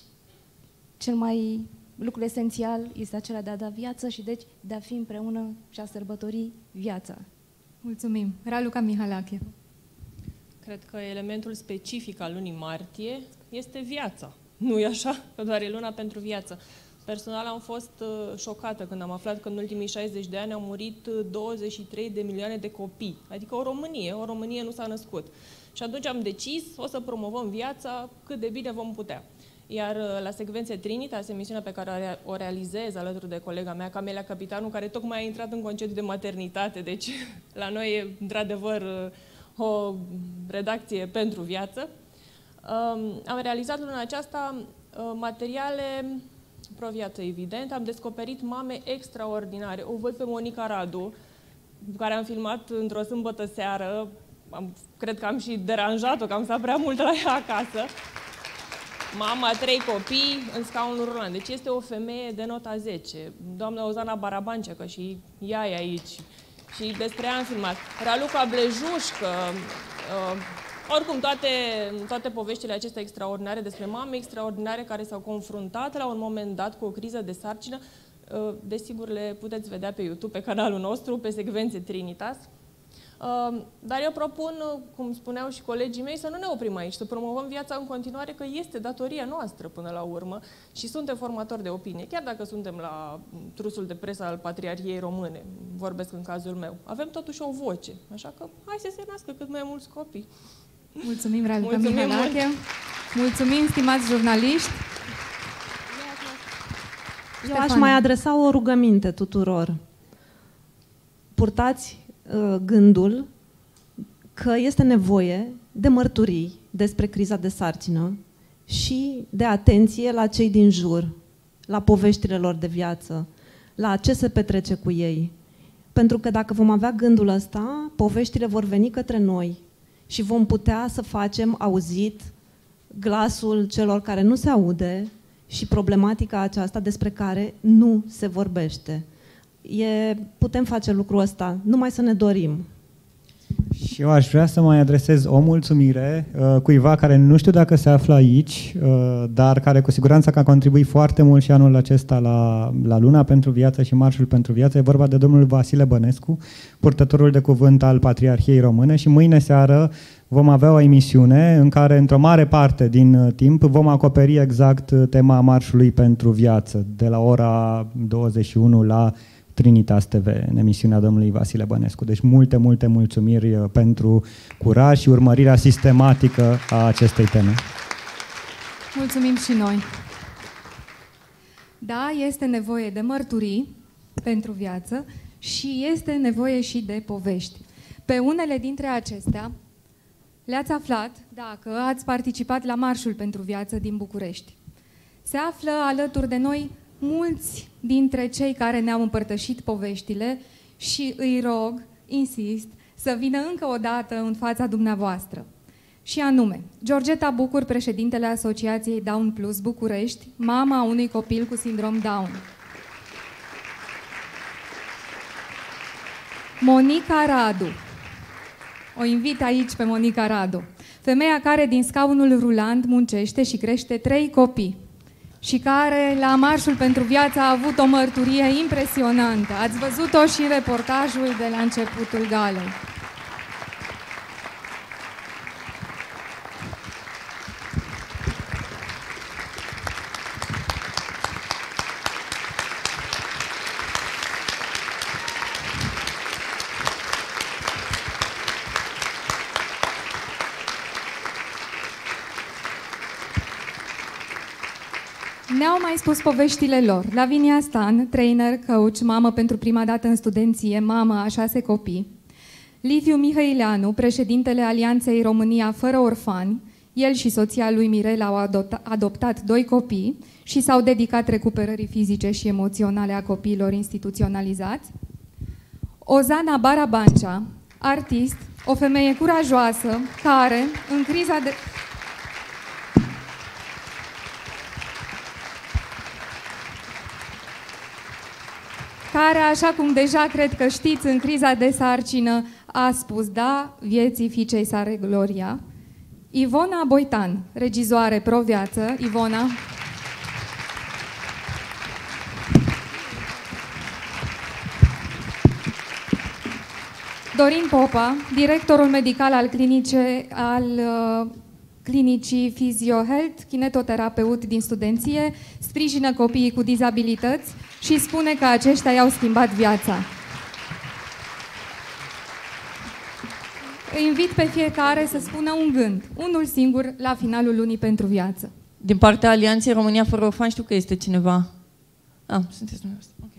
lucrul esențial este acela de a da viață și deci de a fi împreună și a sărbători viața. Mulțumim. Raluca Mihalache. Cred că elementul specific al lunii martie este viața. Nu e așa? Că doar e Luna pentru Viață. Personal am fost șocată când am aflat că în ultimii 60 de ani au murit 23 de milioane de copii. Adică o Românie nu s-a născut. Și atunci am decis, o să promovăm viața cât de bine vom putea. Iar la Secvențe Trinitas, emisiunea pe care o realizez alături de colega mea, Camelia Capitanu, care tocmai a intrat în concediu de maternitate, deci la noi e într-adevăr o redacție pentru viață, am realizat luna aceasta materiale pro-viață, evident. Am descoperit mame extraordinare. O văd pe Monica Radu, care am filmat într-o sâmbătă seară. Cred că am și deranjat-o, că am stat prea mult la ea acasă. Mama, 3 copii, în scaunul rulant. Deci este o femeie de nota 10. Doamna Ozana Barabancecă, și ea e aici. Și despre ea am filmat. Raluca Blejușcă, oricum toate poveștile acestea extraordinare despre mame extraordinare care s-au confruntat la un moment dat cu o criză de sarcină, desigur le puteți vedea pe YouTube, pe canalul nostru, pe Secvențe Trinitas. Dar eu propun, cum spuneau și colegii mei, să nu ne oprim aici, să promovăm viața în continuare, că este datoria noastră până la urmă și suntem formatori de opinie, chiar dacă suntem la trusul de presă al Patriarhiei Române, vorbesc în cazul meu. Avem totuși o voce, așa că hai să se nască cât mai mulți copii. Mulțumim, Raluca Mihalache. Mulțumim, stimați jurnaliști. Eu aș mai adresa o rugăminte tuturor. Purtați gândul că este nevoie de mărturii despre criza de sarcină și de atenție la cei din jur, la poveștile lor de viață, la ce se petrece cu ei. Pentru că dacă vom avea gândul ăsta, poveștile vor veni către noi și vom putea să facem auzit glasul celor care nu se aude și problematica aceasta despre care nu se vorbește. Putem face lucrul ăsta, numai să ne dorim. Și eu aș vrea să mai adresez o mulțumire cuiva care nu știu dacă se află aici, dar care cu siguranță a contribuit foarte mult și anul acesta la Luna pentru Viață și Marșul pentru Viață. E vorba de domnul Vasile Bănescu, purtătorul de cuvânt al Patriarhiei Române, și mâine seară vom avea o emisiune în care, într-o mare parte din timp, vom acoperi exact tema Marșului pentru Viață, de la ora 21 la Trinitas TV, în emisiunea domnului Vasile Bănescu. Deci multe mulțumiri pentru curaj și urmărirea sistematică a acestei teme. Mulțumim și noi. Da, este nevoie de mărturii pentru viață și este nevoie și de povești. Pe unele dintre acestea le-ați aflat dacă ați participat la Marșul pentru Viață din București. Se află alături de noi mulți dintre cei care ne-au împărtășit poveștile și îi rog, insist, să vină încă o dată în fața dumneavoastră. Și anume, Georgeta Bucur, președintele Asociației Down Plus București, mama unui copil cu sindrom Down. Monica Radu. O invit aici pe Monica Radu. Femeia care din scaunul rulant muncește și crește 3 copii. Și care la Marșul pentru Viață a avut o mărturie impresionantă. Ați văzut-o și în reportajul de la începutul galei. Ne-au mai spus poveștile lor. Lavinia Stan, trainer, coach, mamă pentru prima dată în studenție, mamă a 6 copii. Liviu Mihăileanu, președintele Alianței România Fără Orfani, el și soția lui Mirela au adoptat 2 copii și s-au dedicat recuperării fizice și emoționale a copiilor instituționalizați. Ozana Barabancea, artist, o femeie curajoasă, care, în criza de... care, așa cum deja cred că știți, în criza de sarcină a spus da vieții fiicei sale Gloria. Ivona Boitan, regizoare pro-viață. Ivona. Dorin Popa, directorul medical al clinicii PhysioHealth, kinetoterapeut din studenție, sprijină copiii cu dizabilități și spune că aceștia i-au schimbat viața. Îi invit pe fiecare să spună un gând, unul singur, la finalul lunii pentru viață. Din partea Alianței România Fără Orfani știu că este cineva. Sunteți dumneavoastră. Ok.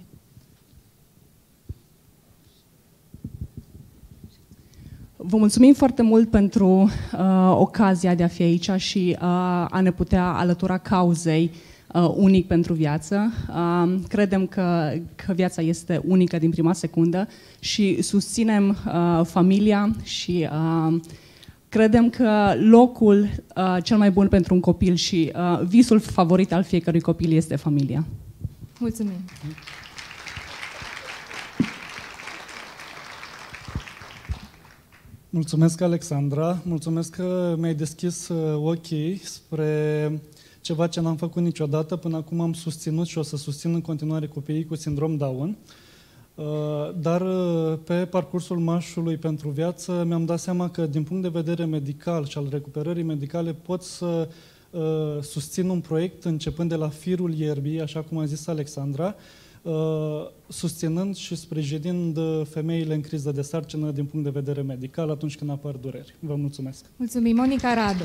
Vă mulțumim foarte mult pentru ocazia de a fi aici și a ne putea alătura cauzei unic pentru viață. Credem că viața este unică din prima secundă și susținem familia și credem că locul cel mai bun pentru un copil și visul favorit al fiecărui copil este familia. Mulțumim! Mulțumesc, Alexandra. Mulțumesc că mi-ai deschis ochii spre ceva ce n-am făcut niciodată. Până acum am susținut și o să susțin în continuare copiii cu sindrom Down. Dar pe parcursul marșului pentru viață mi-am dat seama că din punct de vedere medical și al recuperării medicale pot să susțin un proiect începând de la firul ierbii, așa cum a zis Alexandra, susținând și sprijinind femeile în criză de sarcină din punct de vedere medical atunci când apar dureri. Vă mulțumesc! Mulțumim, Monica Radu!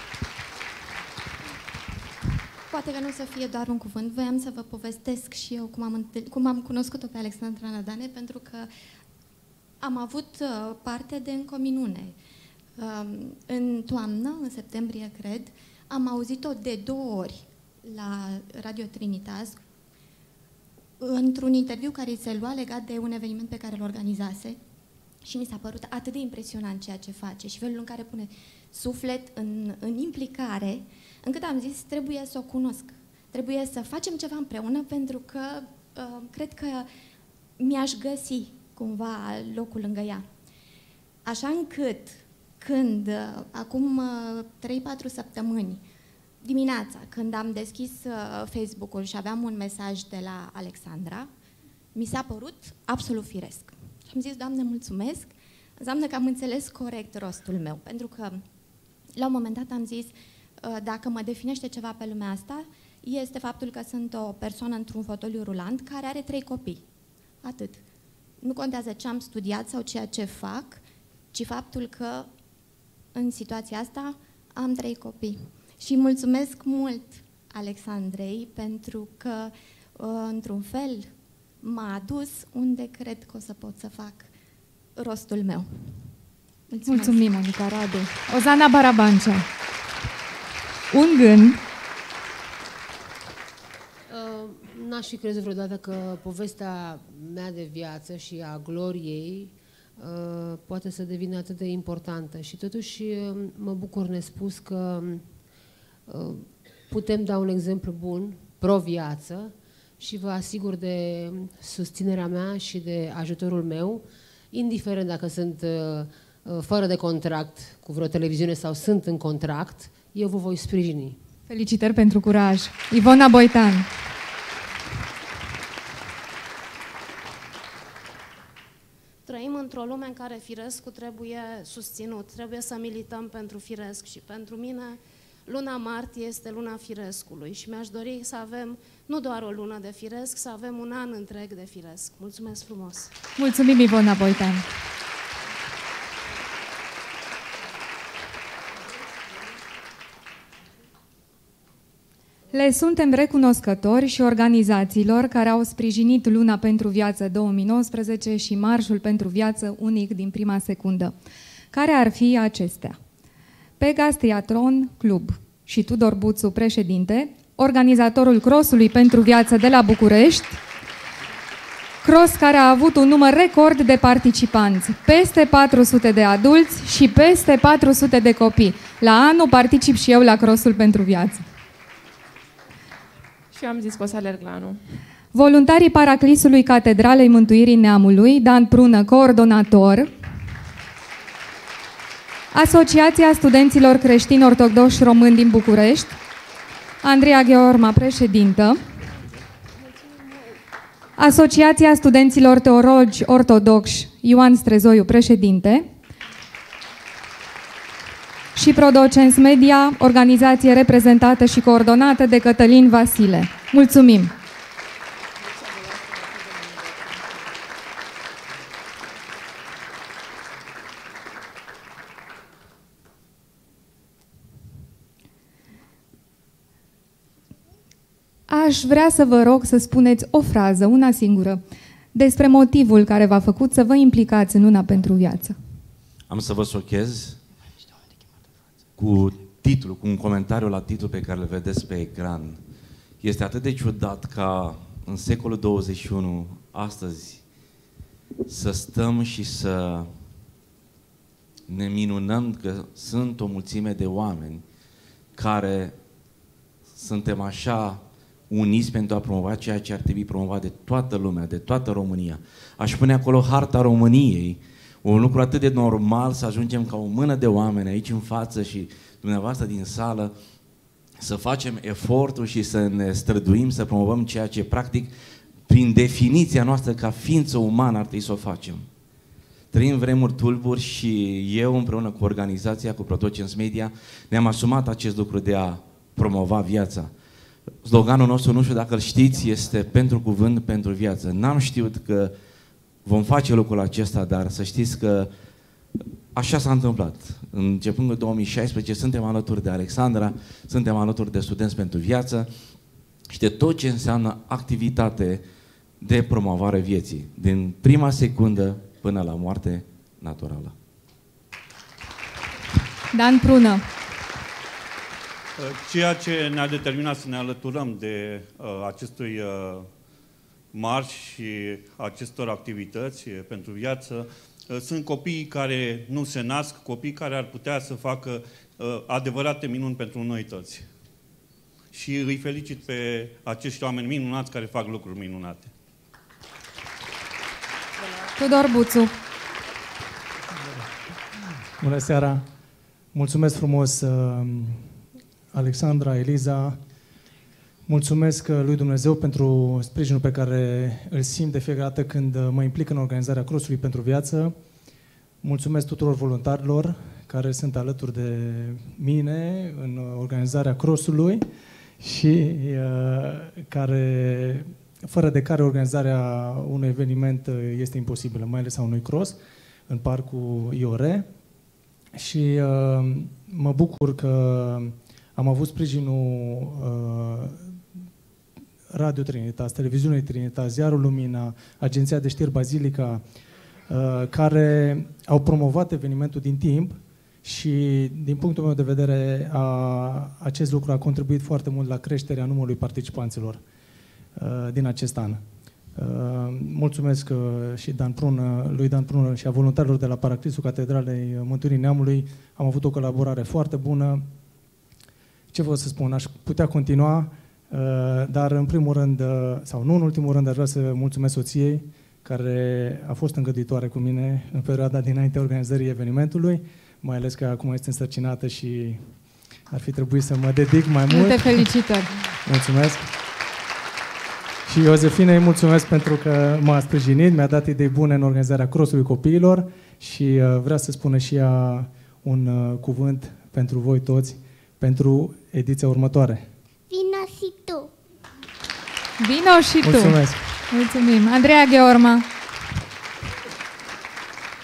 Poate că nu o să fie doar un cuvânt. Voiam să vă povestesc și eu cum am cunoscut-o pe Alexandra Nadane, pentru că am avut parte de încominune. În toamnă, în septembrie, cred, am auzit-o de 2 ori la Radio Trinitas, într-un interviu care îi se lua legat de un eveniment pe care îl organizase și mi s-a părut atât de impresionant ceea ce face și felul în care pune suflet în implicare, încât am zis, trebuie să o cunosc. Trebuie să facem ceva împreună, pentru că cred că mi-aș găsi cumva locul lângă ea. Așa încât, când, acum 3-4 săptămâni, dimineața, când am deschis Facebook-ul și aveam un mesaj de la Alexandra, mi s-a părut absolut firesc. Și am zis, Doamne, mulțumesc, înseamnă că am înțeles corect rostul meu, pentru că la un moment dat am zis, dacă mă definește ceva pe lumea asta, este faptul că sunt o persoană într-un fotoliu rulant care are 3 copii. Atât. Nu contează ce am studiat sau ceea ce fac, ci faptul că în situația asta am 3 copii. Și mulțumesc mult Alexandrei pentru că, într-un fel, m-a adus unde cred că o să pot să fac rostul meu. Mulțumesc. Mulțumim, Monica Radu. Ozana Barabancea. Un gând. N-aș fi crezut vreodată că povestea mea de viață și a Gloriei poate să devină atât de importantă. Și totuși mă bucur nespus că putem da un exemplu bun, pro-viață, și vă asigur de susținerea mea și de ajutorul meu, indiferent dacă sunt fără de contract cu vreo televiziune sau sunt în contract, eu vă voi sprijini. Felicitări pentru curaj. Ivona Boitan. Trăim într-o lume în care firescul trebuie susținut, trebuie să milităm pentru firesc și pentru mine luna martie este luna firescului și mi-aș dori să avem nu doar o lună de firesc, să avem un an întreg de firesc. Mulțumesc frumos! Mulțumim, Ivona Boitan. Le suntem recunoscători și organizațiilor care au sprijinit Luna pentru Viață 2019 și Marșul pentru Viață unic din prima secundă. Care ar fi acestea? Pegasus Triathlon Club și Tudor Buțu, președinte, organizatorul Crossului pentru Viață de la București, cross care a avut un număr record de participanți, peste 400 de adulți și peste 400 de copii. La anul particip și eu la Crossul pentru Viață. Și am zis că o să alerg la anul. Voluntarii Paraclisului Catedralei Mântuirii Neamului, Dan Prună, coordonator, Asociația Studenților Creștini Ortodoxi Români din București, Andreea Gheorma, președintă, Asociația Studenților Teologi Ortodoxi, Ioan Strezoiu, președinte, și Prodocens Media, organizație reprezentată și coordonată de Cătălin Vasile. Mulțumim! Aș vrea să vă rog să spuneți o frază, una singură, despre motivul care v-a făcut să vă implicați în Luna pentru Viață. Am să vă șochez cu titlul, cu un comentariu la titlul pe care îl vedeți pe ecran. Este atât de ciudat ca în secolul 21, astăzi, să stăm și să ne minunăm că sunt o mulțime de oameni care suntem așa uniți pentru a promova ceea ce ar trebui promovat de toată lumea, de toată România. Aș pune acolo harta României, un lucru atât de normal să ajungem ca o mână de oameni aici în față și dumneavoastră din sală să facem efortul și să ne străduim să promovăm ceea ce practic prin definiția noastră ca ființă umană ar trebui să o facem. Trăim vremuri tulburi și eu împreună cu organizația, cu Prodocens Media, ne-am asumat acest lucru de a promova viața. Sloganul nostru, nu știu dacă îl știți, este pentru cuvânt, pentru viață. N-am știut că vom face lucrul acesta, dar să știți că așa s-a întâmplat. Începând cu 2016, suntem alături de Alexandra, suntem alături de Studenți pentru Viață și de tot ce înseamnă activitate de promovare vieții, din prima secundă până la moarte naturală. Dan Prună. Ceea ce ne-a determinat să ne alăturăm de acestui marș și acestor activități pentru viață sunt copiii care nu se nasc, copii care ar putea să facă adevărate minuni pentru noi toți. Și îi felicit pe acești oameni minunați care fac lucruri minunate. Tudor Buțu. Bună seara! Mulțumesc frumos, Alexandra, Eliza. Mulțumesc lui Dumnezeu pentru sprijinul pe care îl simt de fiecare dată când mă implic în organizarea Crossului pentru Viață. Mulțumesc tuturor voluntarilor care sunt alături de mine în organizarea Crossului și fără de care organizarea unui eveniment este imposibilă, mai ales a unui cross în Parcul Iore. Și mă bucur că am avut sprijinul Radio Trinitas, Televiziunii Trinitas, Ziarul Lumina, Agenția de Știri Bazilica, care au promovat evenimentul din timp și, din punctul meu de vedere, acest lucru a contribuit foarte mult la creșterea numărului participanților din acest an. Mulțumesc și lui Dan Prună și a voluntarilor de la Paraclisul Catedralei Mântuirii Neamului. Am avut o colaborare foarte bună. Ce vreau să spun? Aș putea continua, dar în primul rând, sau nu în ultimul rând, aș vrea să mulțumesc soției, care a fost îngăduitoare cu mine în perioada dinaintea organizării evenimentului, mai ales că acum este însărcinată și ar fi trebuit să mă dedic mai mult. Multe felicitări! Mulțumesc! Și Iosefinei mulțumesc pentru că m-a sprijinit, mi-a dat idei bune în organizarea Crossului copiilor și vrea să spună și ea un cuvânt pentru voi toți, pentru ediția următoare. Vino și tu! Vino și tu! Mulțumesc! Mulțumim! Andreea Gheorma.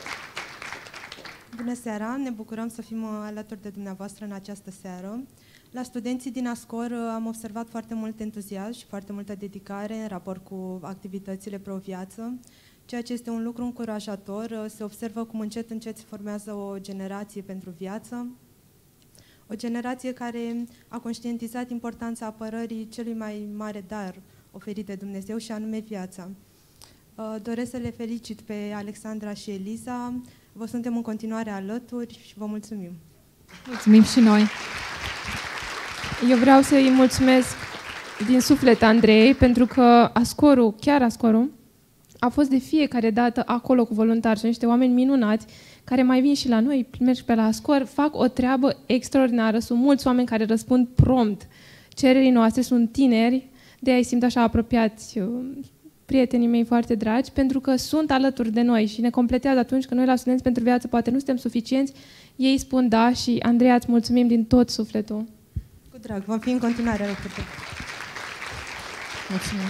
Bună seara! Ne bucurăm să fim alături de dumneavoastră în această seară. La studenții din ASCOR am observat foarte mult entuziasm și foarte multă dedicare în raport cu activitățile Pro-Viață, ceea ce este un lucru încurajator. Se observă cum încet, încet se formează o generație pentru viață, o generație care a conștientizat importanța apărării celui mai mare dar oferit de Dumnezeu, și anume viața. Doresc să le felicit pe Alexandra și Eliza. Vă suntem în continuare alături și vă mulțumim. Mulțumim și noi. Eu vreau să-i mulțumesc din suflet Andrei, pentru că ASCOR-ul, chiar ASCOR-ul, a fost de fiecare dată acolo cu voluntari și niște oameni minunați care mai vin și la noi, merg și pe la ASCOR, fac o treabă extraordinară. Sunt mulți oameni care răspund prompt cererii noastre, sunt tineri, de-aia îi simt așa apropiați, prietenii mei foarte dragi, pentru că sunt alături de noi și ne completează atunci când noi la Studenți pentru Viață poate nu suntem suficienți, ei spun da și Andreea, îți mulțumim din tot sufletul. Cu drag, vom fi în continuare alături. Mulțumim.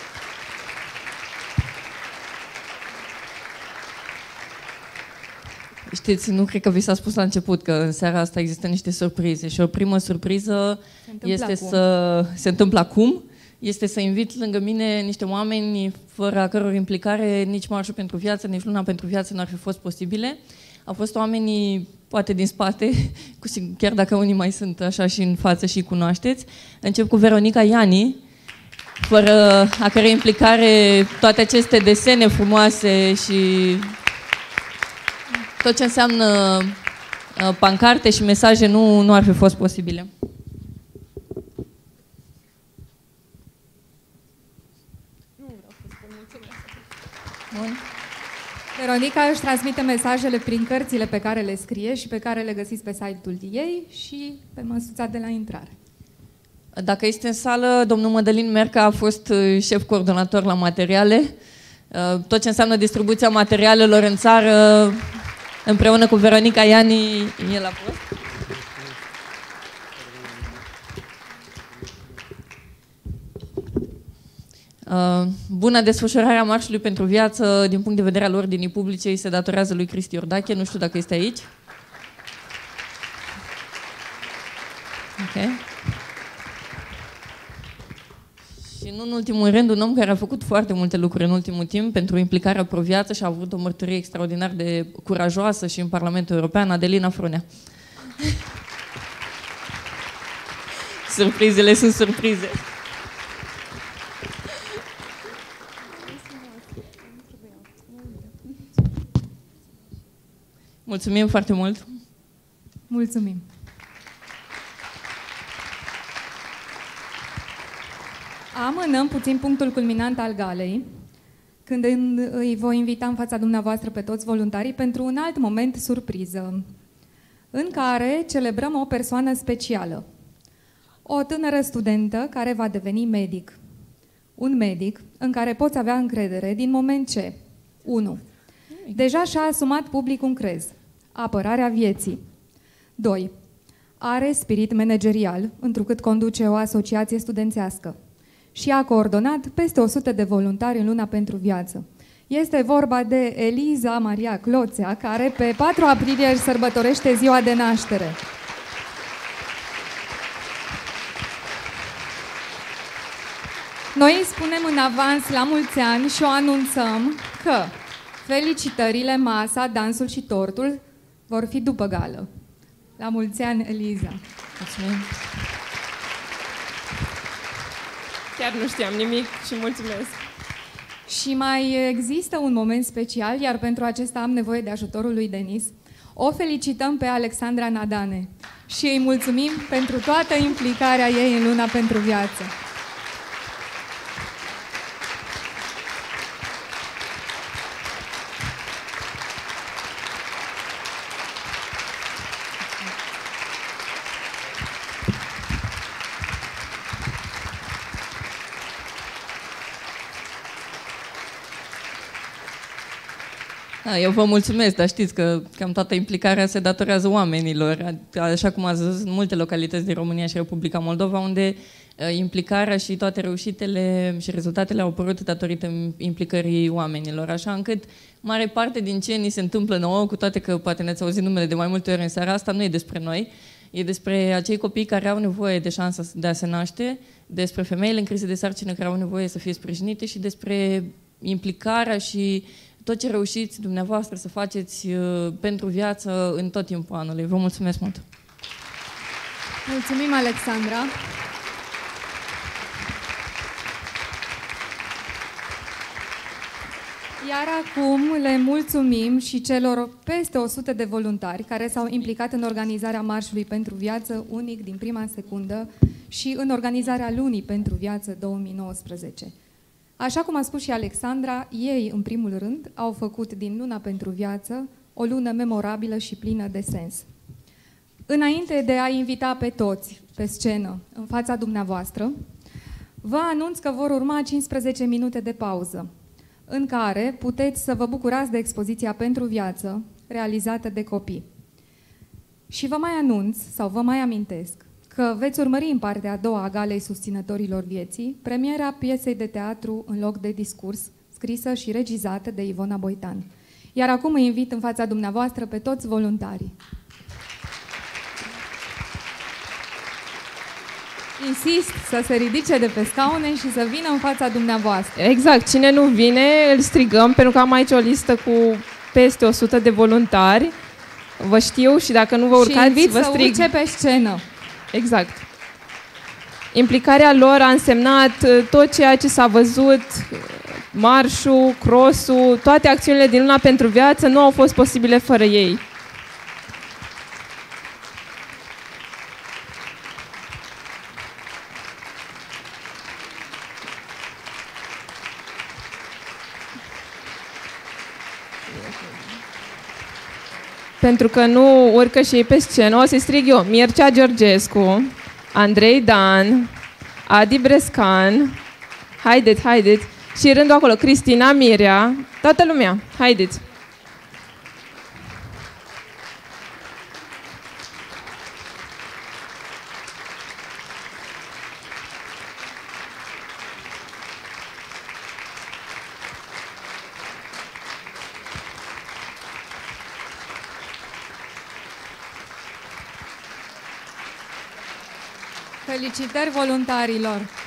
Știți, nu cred că vi s-a spus la început că în seara asta există niște surprize și o primă surpriză se întâmplă acum, este să invit lângă mine niște oameni fără a căror implicare nici Marșul pentru Viață, nici Luna pentru Viață n-ar fi fost posibile. Au fost oamenii poate din spate, chiar dacă unii mai sunt așa și în față și cunoașteți. Încep cu Veronica Iani, fără a cărei implicare toate aceste desene frumoase și tot ce înseamnă pancarte și mesaje nu ar fi fost posibile. Bun. Veronica își transmite mesajele prin cărțile pe care le scrie și pe care le găsiți pe site-ul ei și pe măsuța de la intrare. Dacă este în sală, domnul Mădălin Merca a fost șef coordonator la materiale. Tot ce înseamnă distribuția materialelor în țară, împreună cu Veronica Iani, el a fost. Buna desfășurare a Marșului pentru Viață, din punct de vedere al ordinii publice, îi se datorează lui Cristi Iordache. Nu știu dacă este aici. Ok. Și nu în ultimul rând, un om care a făcut foarte multe lucruri în ultimul timp pentru implicarea Pro-Viață și a avut o mărturie extraordinar de curajoasă și în Parlamentul European, Adelina Frunea. Surprizele sunt surprize. Mulțumim foarte mult! Mulțumim! Amânăm puțin punctul culminant al galei, când îi voi invita în fața dumneavoastră pe toți voluntarii pentru un alt moment surpriză, în care celebrăm o persoană specială, o tânără studentă care va deveni medic. Un medic în care poți avea încredere din moment ce 1. Deja și-a asumat public un crez, apărarea vieții. 2. Are spirit managerial, întrucât conduce o asociație studențească și a coordonat peste 100 de voluntari în Luna pentru Viață. Este vorba de Eliza Maria Cloțea, care pe 4 aprilie își sărbătorește ziua de naștere. Noi îi spunem în avans la mulți ani și o anunțăm că felicitările, masa, dansul și tortul vor fi după gală. La mulți ani, Eliza! Mulțumim! Chiar nu știam nimic și mulțumesc! Și mai există un moment special, iar pentru acesta am nevoie de ajutorul lui Denis. O felicităm pe Alexandra Nadane și îi mulțumim pentru toată implicarea ei în Luna pentru Viață. Eu vă mulțumesc, dar știți că cam toată implicarea se datorează oamenilor, așa cum ați văzut în multe localități din România și Republica Moldova, unde implicarea și toate reușitele și rezultatele au apărut datorită implicării oamenilor, așa încât mare parte din ce ni se întâmplă nouă, cu toate că poate ne-ați auzit numele de mai multe ori în seara asta, nu e despre noi, E despre acei copii care au nevoie de șansa de a se naște, despre femeile în criză de sarcină care au nevoie să fie sprijinite și despre implicarea și tot ce reușiți dumneavoastră să faceți pentru viață în tot timpul anului. Vă mulțumesc mult! Mulțumim, Alexandra! Iar acum le mulțumim și celor peste 100 de voluntari care s-au implicat în organizarea Marșului pentru Viață unic din prima secundă și în organizarea Lunii pentru Viață 2019. Așa cum a spus și Alexandra, ei, în primul rând, au făcut din Luna pentru Viață o lună memorabilă și plină de sens. Înainte de a invita pe toți pe scenă, în fața dumneavoastră, vă anunț că vor urma 15 minute de pauză, în care puteți să vă bucurați de expoziția Pentru Viață, realizată de copii. Și vă mai anunț, sau vă mai amintesc, că veți urmări în partea a doua a Galei Susținătorilor Vieții premiera piesei de teatru În loc de discurs, scrisă și regizată de Ivona Boitan. Iar acum îi invit în fața dumneavoastră pe toți voluntarii. Insist să se ridice de pe scaune și să vină în fața dumneavoastră. Exact, cine nu vine, îl strigăm, pentru că am aici o listă cu peste 100 de voluntari. Vă știu și dacă nu vă urcați, vă strig. Și invit să urce pe scenă. Exact. Implicarea lor a însemnat tot ceea ce s-a văzut, marșul, crossul, toate acțiunile din Luna pentru Viață nu au fost posibile fără ei. Pentru că nu urcă și ei pe scenă, o să-i strig eu: Mircea Georgescu, Andrei Dan, Adi Brescan, haideți, și rândul acolo, Cristina Mirea, toată lumea, haideți. Felicitări voluntarilor!